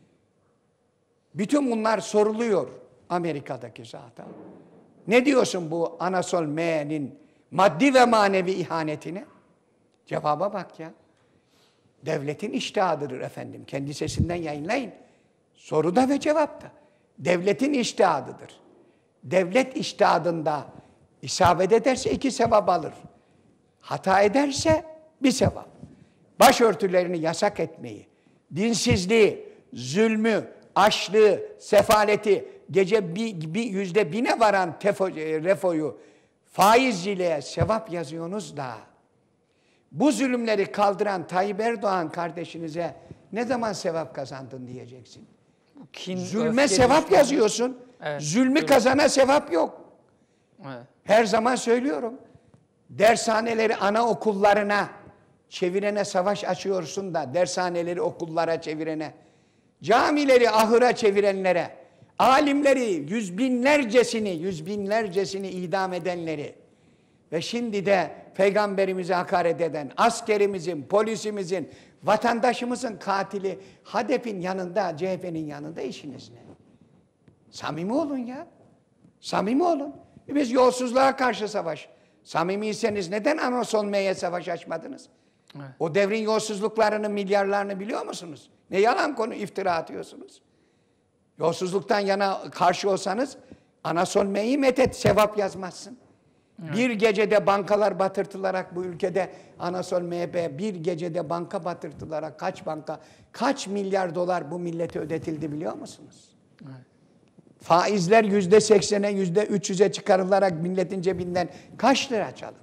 Bütün bunlar soruluyor Amerika'daki zaten. Ne diyorsun bu Anasol M'nin maddi ve manevi ihanetine? Cevaba bak ya. Devletin içtihadıdır efendim. Kendi sesinden yayınlayın. Soruda ve cevapta. Devletin içtihadıdır. Devlet içtihadında isabet ederse 2 sevap alır. Hata ederse 1 sevap. Başörtülerini yasak etmeyi, dinsizliği, zulmü, açlığı, sefaleti, gece %1000'e varan refoyu, faizciliğe sevap yazıyorsunuz da, bu zulümleri kaldıran Tayyip Erdoğan kardeşinize ne zaman sevap kazandın diyeceksin. Zulme sevap yazıyorsun, evet, zulmü kazana sevap yok. Evet. Her zaman söylüyorum, dershaneleri anaokullarına çevirene savaş açıyorsun da, dershaneleri okullara çevirene, camileri ahıra çevirenlere, alimleri yüz binlercesini idam edenleri ve şimdi de peygamberimize hakaret eden, askerimizin, polisimizin, vatandaşımızın katili HDP'in yanında, CHP'nin yanında işiniz ne? Samimi olun ya. Samimi olun. Biz yolsuzluğa karşı savaş. Samimiyseniz neden Anasol M'ye savaş açmadınız? Evet. O devrin yolsuzluklarını, milyarlarını biliyor musunuz? Ne yalan konu iftira atıyorsunuz? Yolsuzluktan yana karşı olsanız Anasol M'yi methet, sevap yazmazsın. Evet. Bir gecede bankalar batırtılarak bu ülkede Anasol MHP bir gecede banka batırtılarak kaç milyar dolar bu millete ödetildi biliyor musunuz? Evet. Faizler %80'e %300'e çıkarılarak milletin cebinden kaç lira çalındı?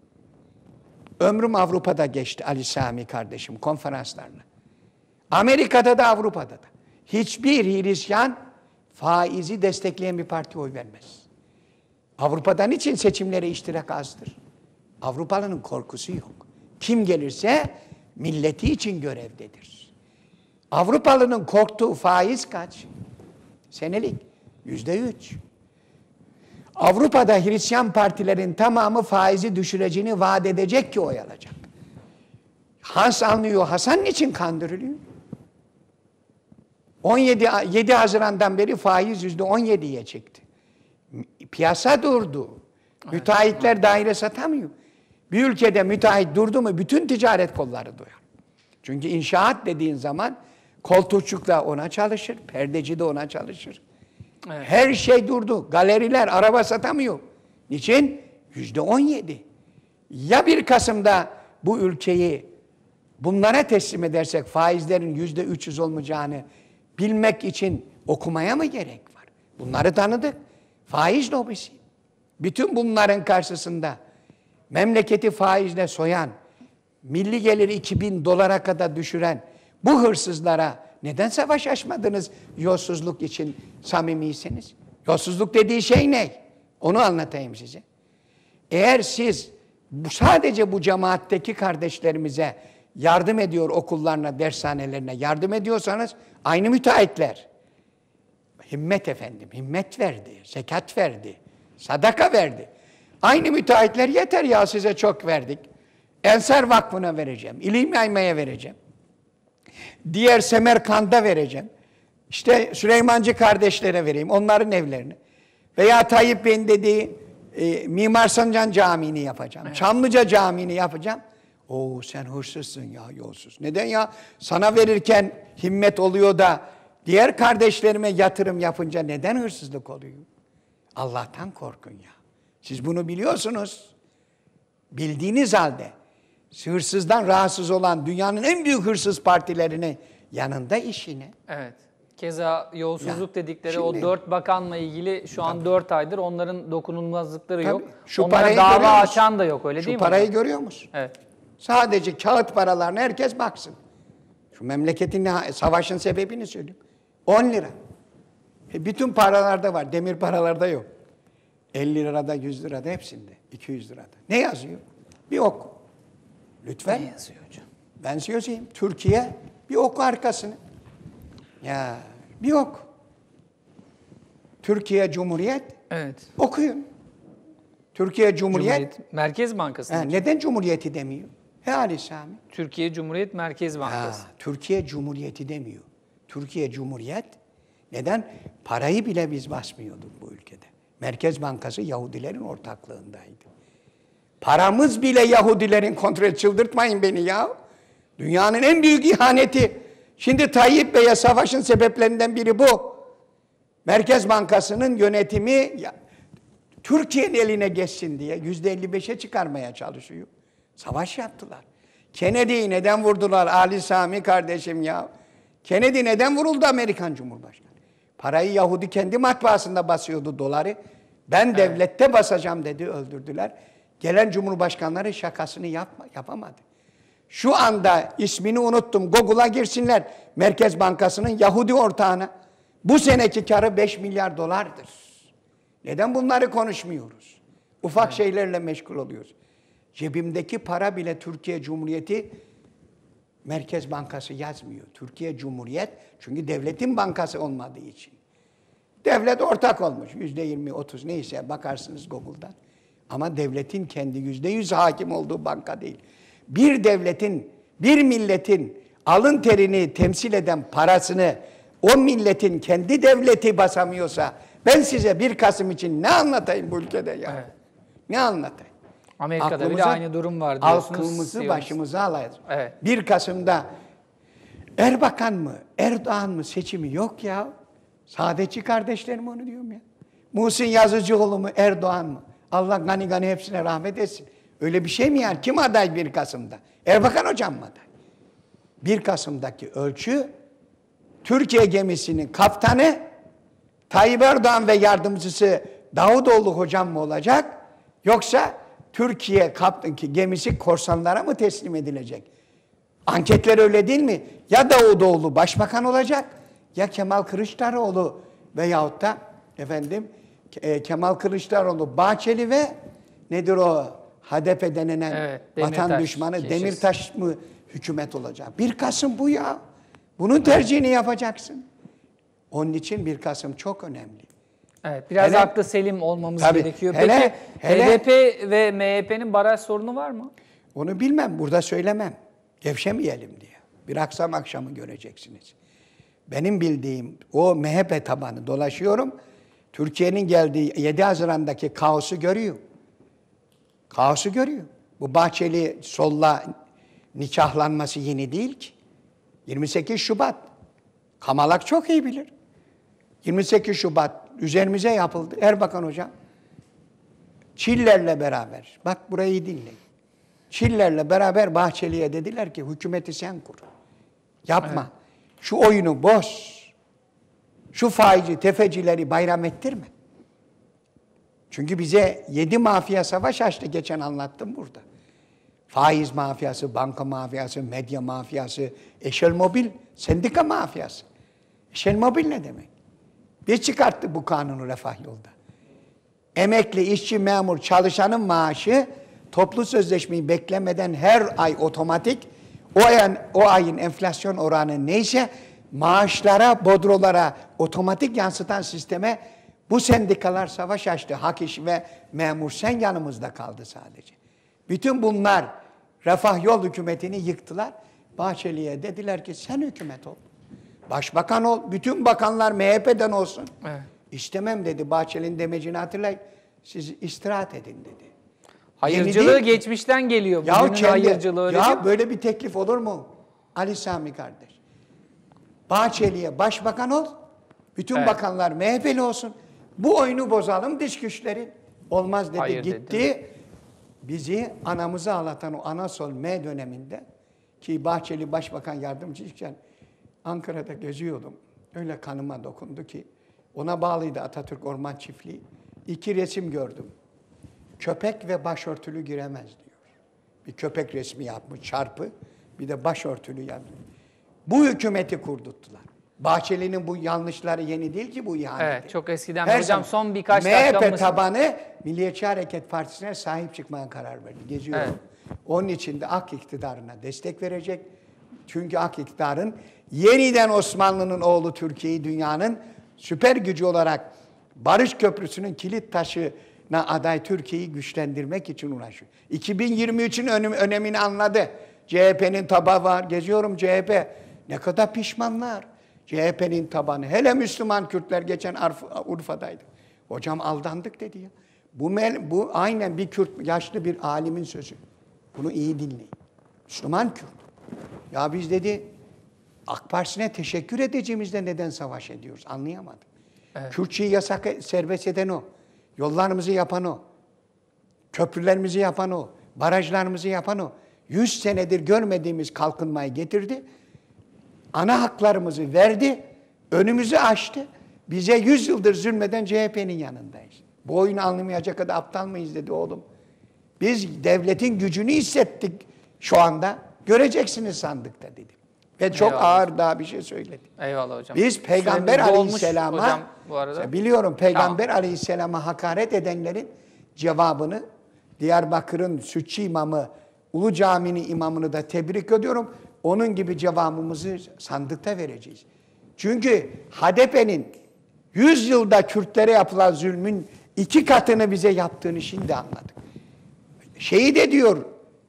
Ömrüm Avrupa'da geçti Ali Sami kardeşim konferanslarla. Amerika'da da Avrupa'da da. Hiçbir Hristiyan faizi destekleyen bir parti oy vermez. Avrupa'dan için seçimlere iştirak azdır. Avrupalı'nın korkusu yok. Kim gelirse milleti için görevdedir. Avrupalı'nın korktuğu faiz kaç? Senelik %3. Avrupa'da Hristiyan partilerin tamamı faizi düşüreceğini vaat edecek ki oy alacak. Hans anlıyor, Hasan niçin kandırılıyor? 7 Haziran'dan beri faiz %17'ye çıktı. Piyasa durdu. Müteahhitler daire satamıyor. Bir ülkede müteahhit durdu mu bütün ticaret kolları doyar. Çünkü inşaat dediğin zaman koltukçuk da ona çalışır, perdeci de ona çalışır. Evet. Her şey durdu. Galeriler araba satamıyor. Niçin? %17. Ya 1 Kasım'da bu ülkeyi bunlara teslim edersek faizlerin %300 olmayacağını bilmek için Okumaya mı gerek var? Bunları tanıdık. Faiz lobisi. Bütün bunların karşısında memleketi faizle soyan, milli geliri 2000 dolara kadar düşüren bu hırsızlara neden savaş açmadınız yolsuzluk için samimiyseniz? Yolsuzluk dediği şey ne? Onu anlatayım size. Eğer siz sadece bu cemaatteki kardeşlerimize yardım ediyor, okullarına, dershanelerine yardım ediyorsanız aynı müteahhitler. Himmet efendim, himmet verdi, zekat verdi, sadaka verdi. Aynı müteahhitler yeter ya size çok verdik. Ensar Vakfı'na vereceğim, İlim Yayma'ya vereceğim. Diğer Semerkand'a vereceğim. İşte Süleymancı kardeşlere vereyim, onların evlerini. Veya Tayyip Bey'in dediği Mimar Sinan Camii'ni yapacağım. Evet. Çamlıca Camii'ni yapacağım. Oo sen hırsızsın ya, yolsuz. Neden ya? Sana verirken himmet oluyor da diğer kardeşlerime yatırım yapınca neden hırsızlık oluyor? Allah'tan korkun ya. Siz bunu biliyorsunuz. Bildiğiniz halde hırsızdan rahatsız olan dünyanın en büyük hırsız partilerinin yanında işine. Evet. Keza yolsuzluk dedikleri şimdi, o 4 bakanla ilgili şu an 4 aydır onların dokunulmazlıkları yok. Şu onlara dava açan da yok, öyle değil mi? Şu parayı görüyor musun? Evet. Sadece kağıt paralarına herkes baksın. Şu memleketin savaşın sebebini söyleyeyim. 10 lira. Bütün paralarda var, demir paralarda yok. 50 lirada, 100 lirada hepsinde, 200 lirada. Ne yazıyor? Bir oku. Lütfen. Ne yazıyor hocam? Ben söyleyeyim. Türkiye bir oku arkasını. Ya bir ok. Türkiye Cumhuriyet. Evet. Okuyun. Türkiye Cumhuriyet. Merkez Bankası. Neden Cumhuriyeti demiyor? Ali Sami. Türkiye Cumhuriyet Merkez Bankası. Türkiye Cumhuriyeti demiyor. Türkiye Cumhuriyet. Neden? Parayı bile biz basmıyorduk bu ülkede. Merkez Bankası Yahudilerin ortaklığındaydı. Paramız bile Yahudilerin kontrolü. Çıldırtmayın beni ya. Dünyanın en büyük ihaneti. Şimdi Tayyip Bey'e savaşın sebeplerinden biri bu. Merkez Bankası'nın yönetimi Türkiye'nin eline geçsin diye %55'e çıkarmaya çalışıyor. Savaş yaptılar. Kennedy'yi neden vurdular Ali Sami kardeşim ya? Kennedy neden vuruldu Amerikan Cumhurbaşkanı? Parayı Yahudi kendi matbaasında basıyordu doları. Ben devlette basacağım dedi, öldürdüler. Gelen cumhurbaşkanları şakasını yapamadı. Şu anda ismini unuttum. Google'a girsinler. Merkez Bankası'nın Yahudi ortağına. Bu seneki karı 5 milyar dolardır. Neden bunları konuşmuyoruz? Ufak şeylerle meşgul oluyoruz. Cebimdeki para bile Türkiye Cumhuriyeti Merkez Bankası yazmıyor. Türkiye Cumhuriyet çünkü devletin bankası olmadığı için. Devlet ortak olmuş. %20, 30 neyse bakarsınız Google'dan. Ama devletin kendi %100 hakim olduğu banka değil. Bir devletin, bir milletin alın terini temsil eden parasını o milletin kendi devleti basamıyorsa ben size 1 Kasım için ne anlatayım bu ülkede ya? Evet. Ne anlatayım? Amerika'da bile aynı durum var diyorsunuz. Aklımızı başımıza alayız. Evet. 1 Kasım'da Erbakan mı, Erdoğan mı seçimi yok ya. Saadetçi kardeşlerim onu diyorum ya. Muhsin Yazıcıoğlu mu, Erdoğan mı? Allah gani gani hepsine rahmet etsin. Öyle bir şey mi yani? Kim aday 1 Kasım'da? Erbakan hocam mı aday? 1 Kasım'daki ölçü Türkiye gemisinin kaptanı Tayyip Erdoğan ve yardımcısı Davutoğlu hocam mı olacak? Yoksa Türkiye gemisi korsanlara mı teslim edilecek? Anketler öyle değil mi? Ya Davutoğlu başbakan olacak ya Kemal Kılıçdaroğlu veyahut da Kemal Kılıçdaroğlu, Bahçeli ve nedir o HDP denilen vatan düşmanı Demirtaş mı hükümet olacak? 1 Kasım bu ya. Bunun tercihini yapacaksın. Onun için 1 Kasım çok önemli. Evet, biraz aklı selim olmamız gerekiyor. Peki HDP ve MHP'nin baraj sorunu var mı? Onu bilmem, burada söylemem. Gevşemeyelim diye. Bir akşamı göreceksiniz. Benim bildiğim o MHP tabanı dolaşıyorum. Türkiye'nin geldiği 7 Haziran'daki kaosu görüyor. Kaosu görüyor. Bu Bahçeli solla nikahlanması yeni değil ki. 28 Şubat. Kamalak çok iyi bilir. 28 Şubat üzerimize yapıldı. Erbakan hocam Çiller'le beraber, bak burayı dinleyin. Çiller'le beraber Bahçeli'ye dediler ki hükümeti sen kur. Yapma. Evet. Şu oyunu boz. Şu faizi, tefecileri bayram ettirme. Çünkü bize 7 mafya savaş açtı, geçen anlattım burada. Faiz mafyası, banka mafyası, medya mafyası, Eşel Mobil, sendika mafyası. Eşel Mobil ne demek? Biz çıkarttık bu kanunu Refah Yolda. Emekli, işçi, memur, çalışanın maaşı toplu sözleşmeyi beklemeden her ay otomatik, o ayın enflasyon oranı neyse maaşlara, bodrolara otomatik yansıtan sisteme bu sendikalar savaş açtı. Hak İş ve Memur Sen yanımızda kaldı sadece. Bütün bunlar Refah Yol hükümetini yıktılar. Bahçeli'ye dediler ki sen hükümet ol. Başbakan ol. Bütün bakanlar MHP'den olsun. Evet. İstemem dedi. Bahçeli'nin demecini hatırlayın. Siz istirahat edin dedi. Hayırcılığı geçmişten geliyor. Bugünün hayırcılığı öyle değil mi? Böyle bir teklif olur mu? Ali Sami kardeş. Bahçeli'ye başbakan ol. Bütün bakanlar MHP'li olsun. Bu oyunu bozalım dış güçlerin. Olmaz dedi. Hayır gitti. dedi. Bizi anamızı ağlatan o Anasol M döneminde ki Bahçeli Başbakan Yardımcıyken Ankara'da geziyordum. Öyle kanıma dokundu ki ona bağlıydı Atatürk Orman Çiftliği. 2 resim gördüm. Köpek ve başörtülü giremez diyor. Bir köpek resmi yapmış çarpı, bir de başörtülü yazmış. Bu hükümeti kurdurttular. Bahçeli'nin bu yanlışları yeni değil ki bu ihaneti. Evet, çok eskiden. Hocam son birkaç MHP dakikamız... tabanı Milliyetçi Hareket Partisi'ne sahip çıkmaya karar verdi. Geziyorum. Evet. Onun için de AK iktidarına destek verecek. Çünkü AK iktidarın yeniden Osmanlı'nın oğlu Türkiye'yi dünyanın süper gücü olarak Barış Köprüsü'nün kilit taşına aday Türkiye'yi güçlendirmek için uğraşıyor. 2023'ün önemini anladı. CHP'nin tabağı var. Geziyorum CHP. Ne kadar pişmanlar. CHP'nin tabanı. Hele Müslüman Kürtler geçen Urfa'daydı. Hocam aldandık dedi ya. Bu aynen bir Kürt, yaşlı bir alimin sözü. Bunu iyi dinleyin. Müslüman Kürt. Ya biz dedi AK Partisi'ne teşekkür edeceğimizde neden savaş ediyoruz? Anlayamadım. Evet. Kürtçeyi serbest eden o. Yollarımızı yapan o. Köprülerimizi yapan o. Barajlarımızı yapan o. 100 senedir görmediğimiz kalkınmayı getirdi. Ana haklarımızı verdi. Önümüzü açtı. Bize 100 yıldır zulmeden CHP'nin yanındayız. Bu oyunu anlamayacak kadar aptal mıyız dedi oğlum. Biz devletin gücünü hissettik şu anda. Göreceksiniz sandıkta dedim. Ve çok ağır daha bir şey söyledi. Eyvallah hocam. Biz Peygamber Aleyhisselam'a, hocam, bu arada. Biliyorum Peygamber Aleyhisselam'a hakaret edenlerin cevabını Diyarbakır'ın Sütçü imamı, Ulu Cami'nin imamını da tebrik ediyorum. Onun gibi cevabımızı sandıkta vereceğiz. Çünkü HDP'nin 100 yılda Kürtlere yapılan zulmün 2 katını bize yaptığını şimdi anladık. Şeyi de diyor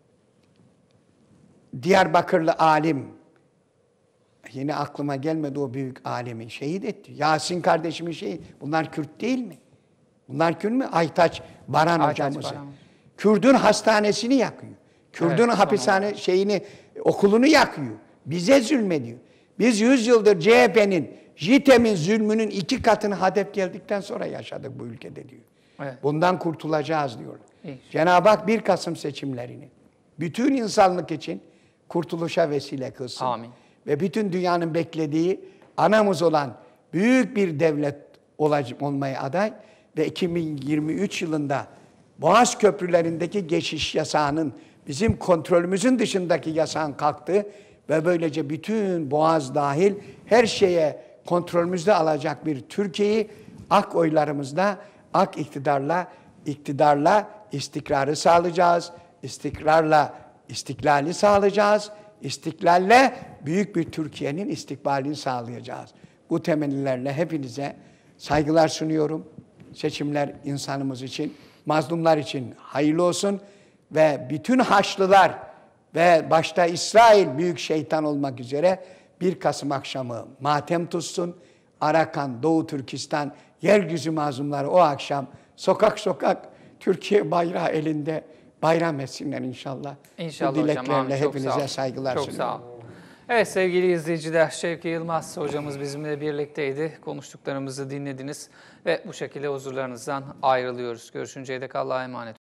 Diyarbakırlı alim, yine aklıma gelmedi o büyük alemi, şehit etti. Yasin kardeşimin şeyi, bunlar Kürt değil mi? Bunlar Kürt mü? Aytaç Baran hocamızı. Kürt'ün hastanesini yakıyor. Kürt'ün hapishane okulunu yakıyor. Bize zulmediyor. Biz 100 yıldır CHP'nin, JITEM'in zulmünün 2 katını HDP geldikten sonra yaşadık bu ülkede diyor. Evet. Bundan kurtulacağız diyor. Cenab-ı Hak 1 Kasım seçimlerini bütün insanlık için kurtuluşa vesile kılsın. Amin. Ve bütün dünyanın beklediği anamız olan büyük bir devlet olmaya aday ve 2023 yılında Boğaz köprülerindeki geçiş yasağının bizim kontrolümüzün dışındaki yasağın kalktığı ve böylece bütün Boğaz dahil her şeye kontrolümüzde alacak bir Türkiye'yi AK oylarımızla, AK iktidarla istikrarı sağlayacağız. İstikrarla istiklali sağlayacağız. İstiklalle büyük bir Türkiye'nin istikbalini sağlayacağız. Bu temennilerle hepinize saygılar sunuyorum. Seçimler insanımız için, mazlumlar için hayırlı olsun ve bütün Haçlılar ve başta İsrail büyük şeytan olmak üzere 1 Kasım akşamı matem tutsun. Arakan, Doğu Türkistan, yeryüzü mazlumları o akşam sokak sokak Türkiye bayrağı elinde bayram etsinler inşallah. İnşallah bu dileklerle hocam. hepinize saygılar çok sunuyorum. Sağ olun. Evet sevgili izleyiciler, Şevki Yılmaz hocamız bizimle birlikteydi. Konuştuklarımızı dinlediniz ve bu şekilde huzurlarınızdan ayrılıyoruz. Görüşünceye dek Allah'a emanet olun.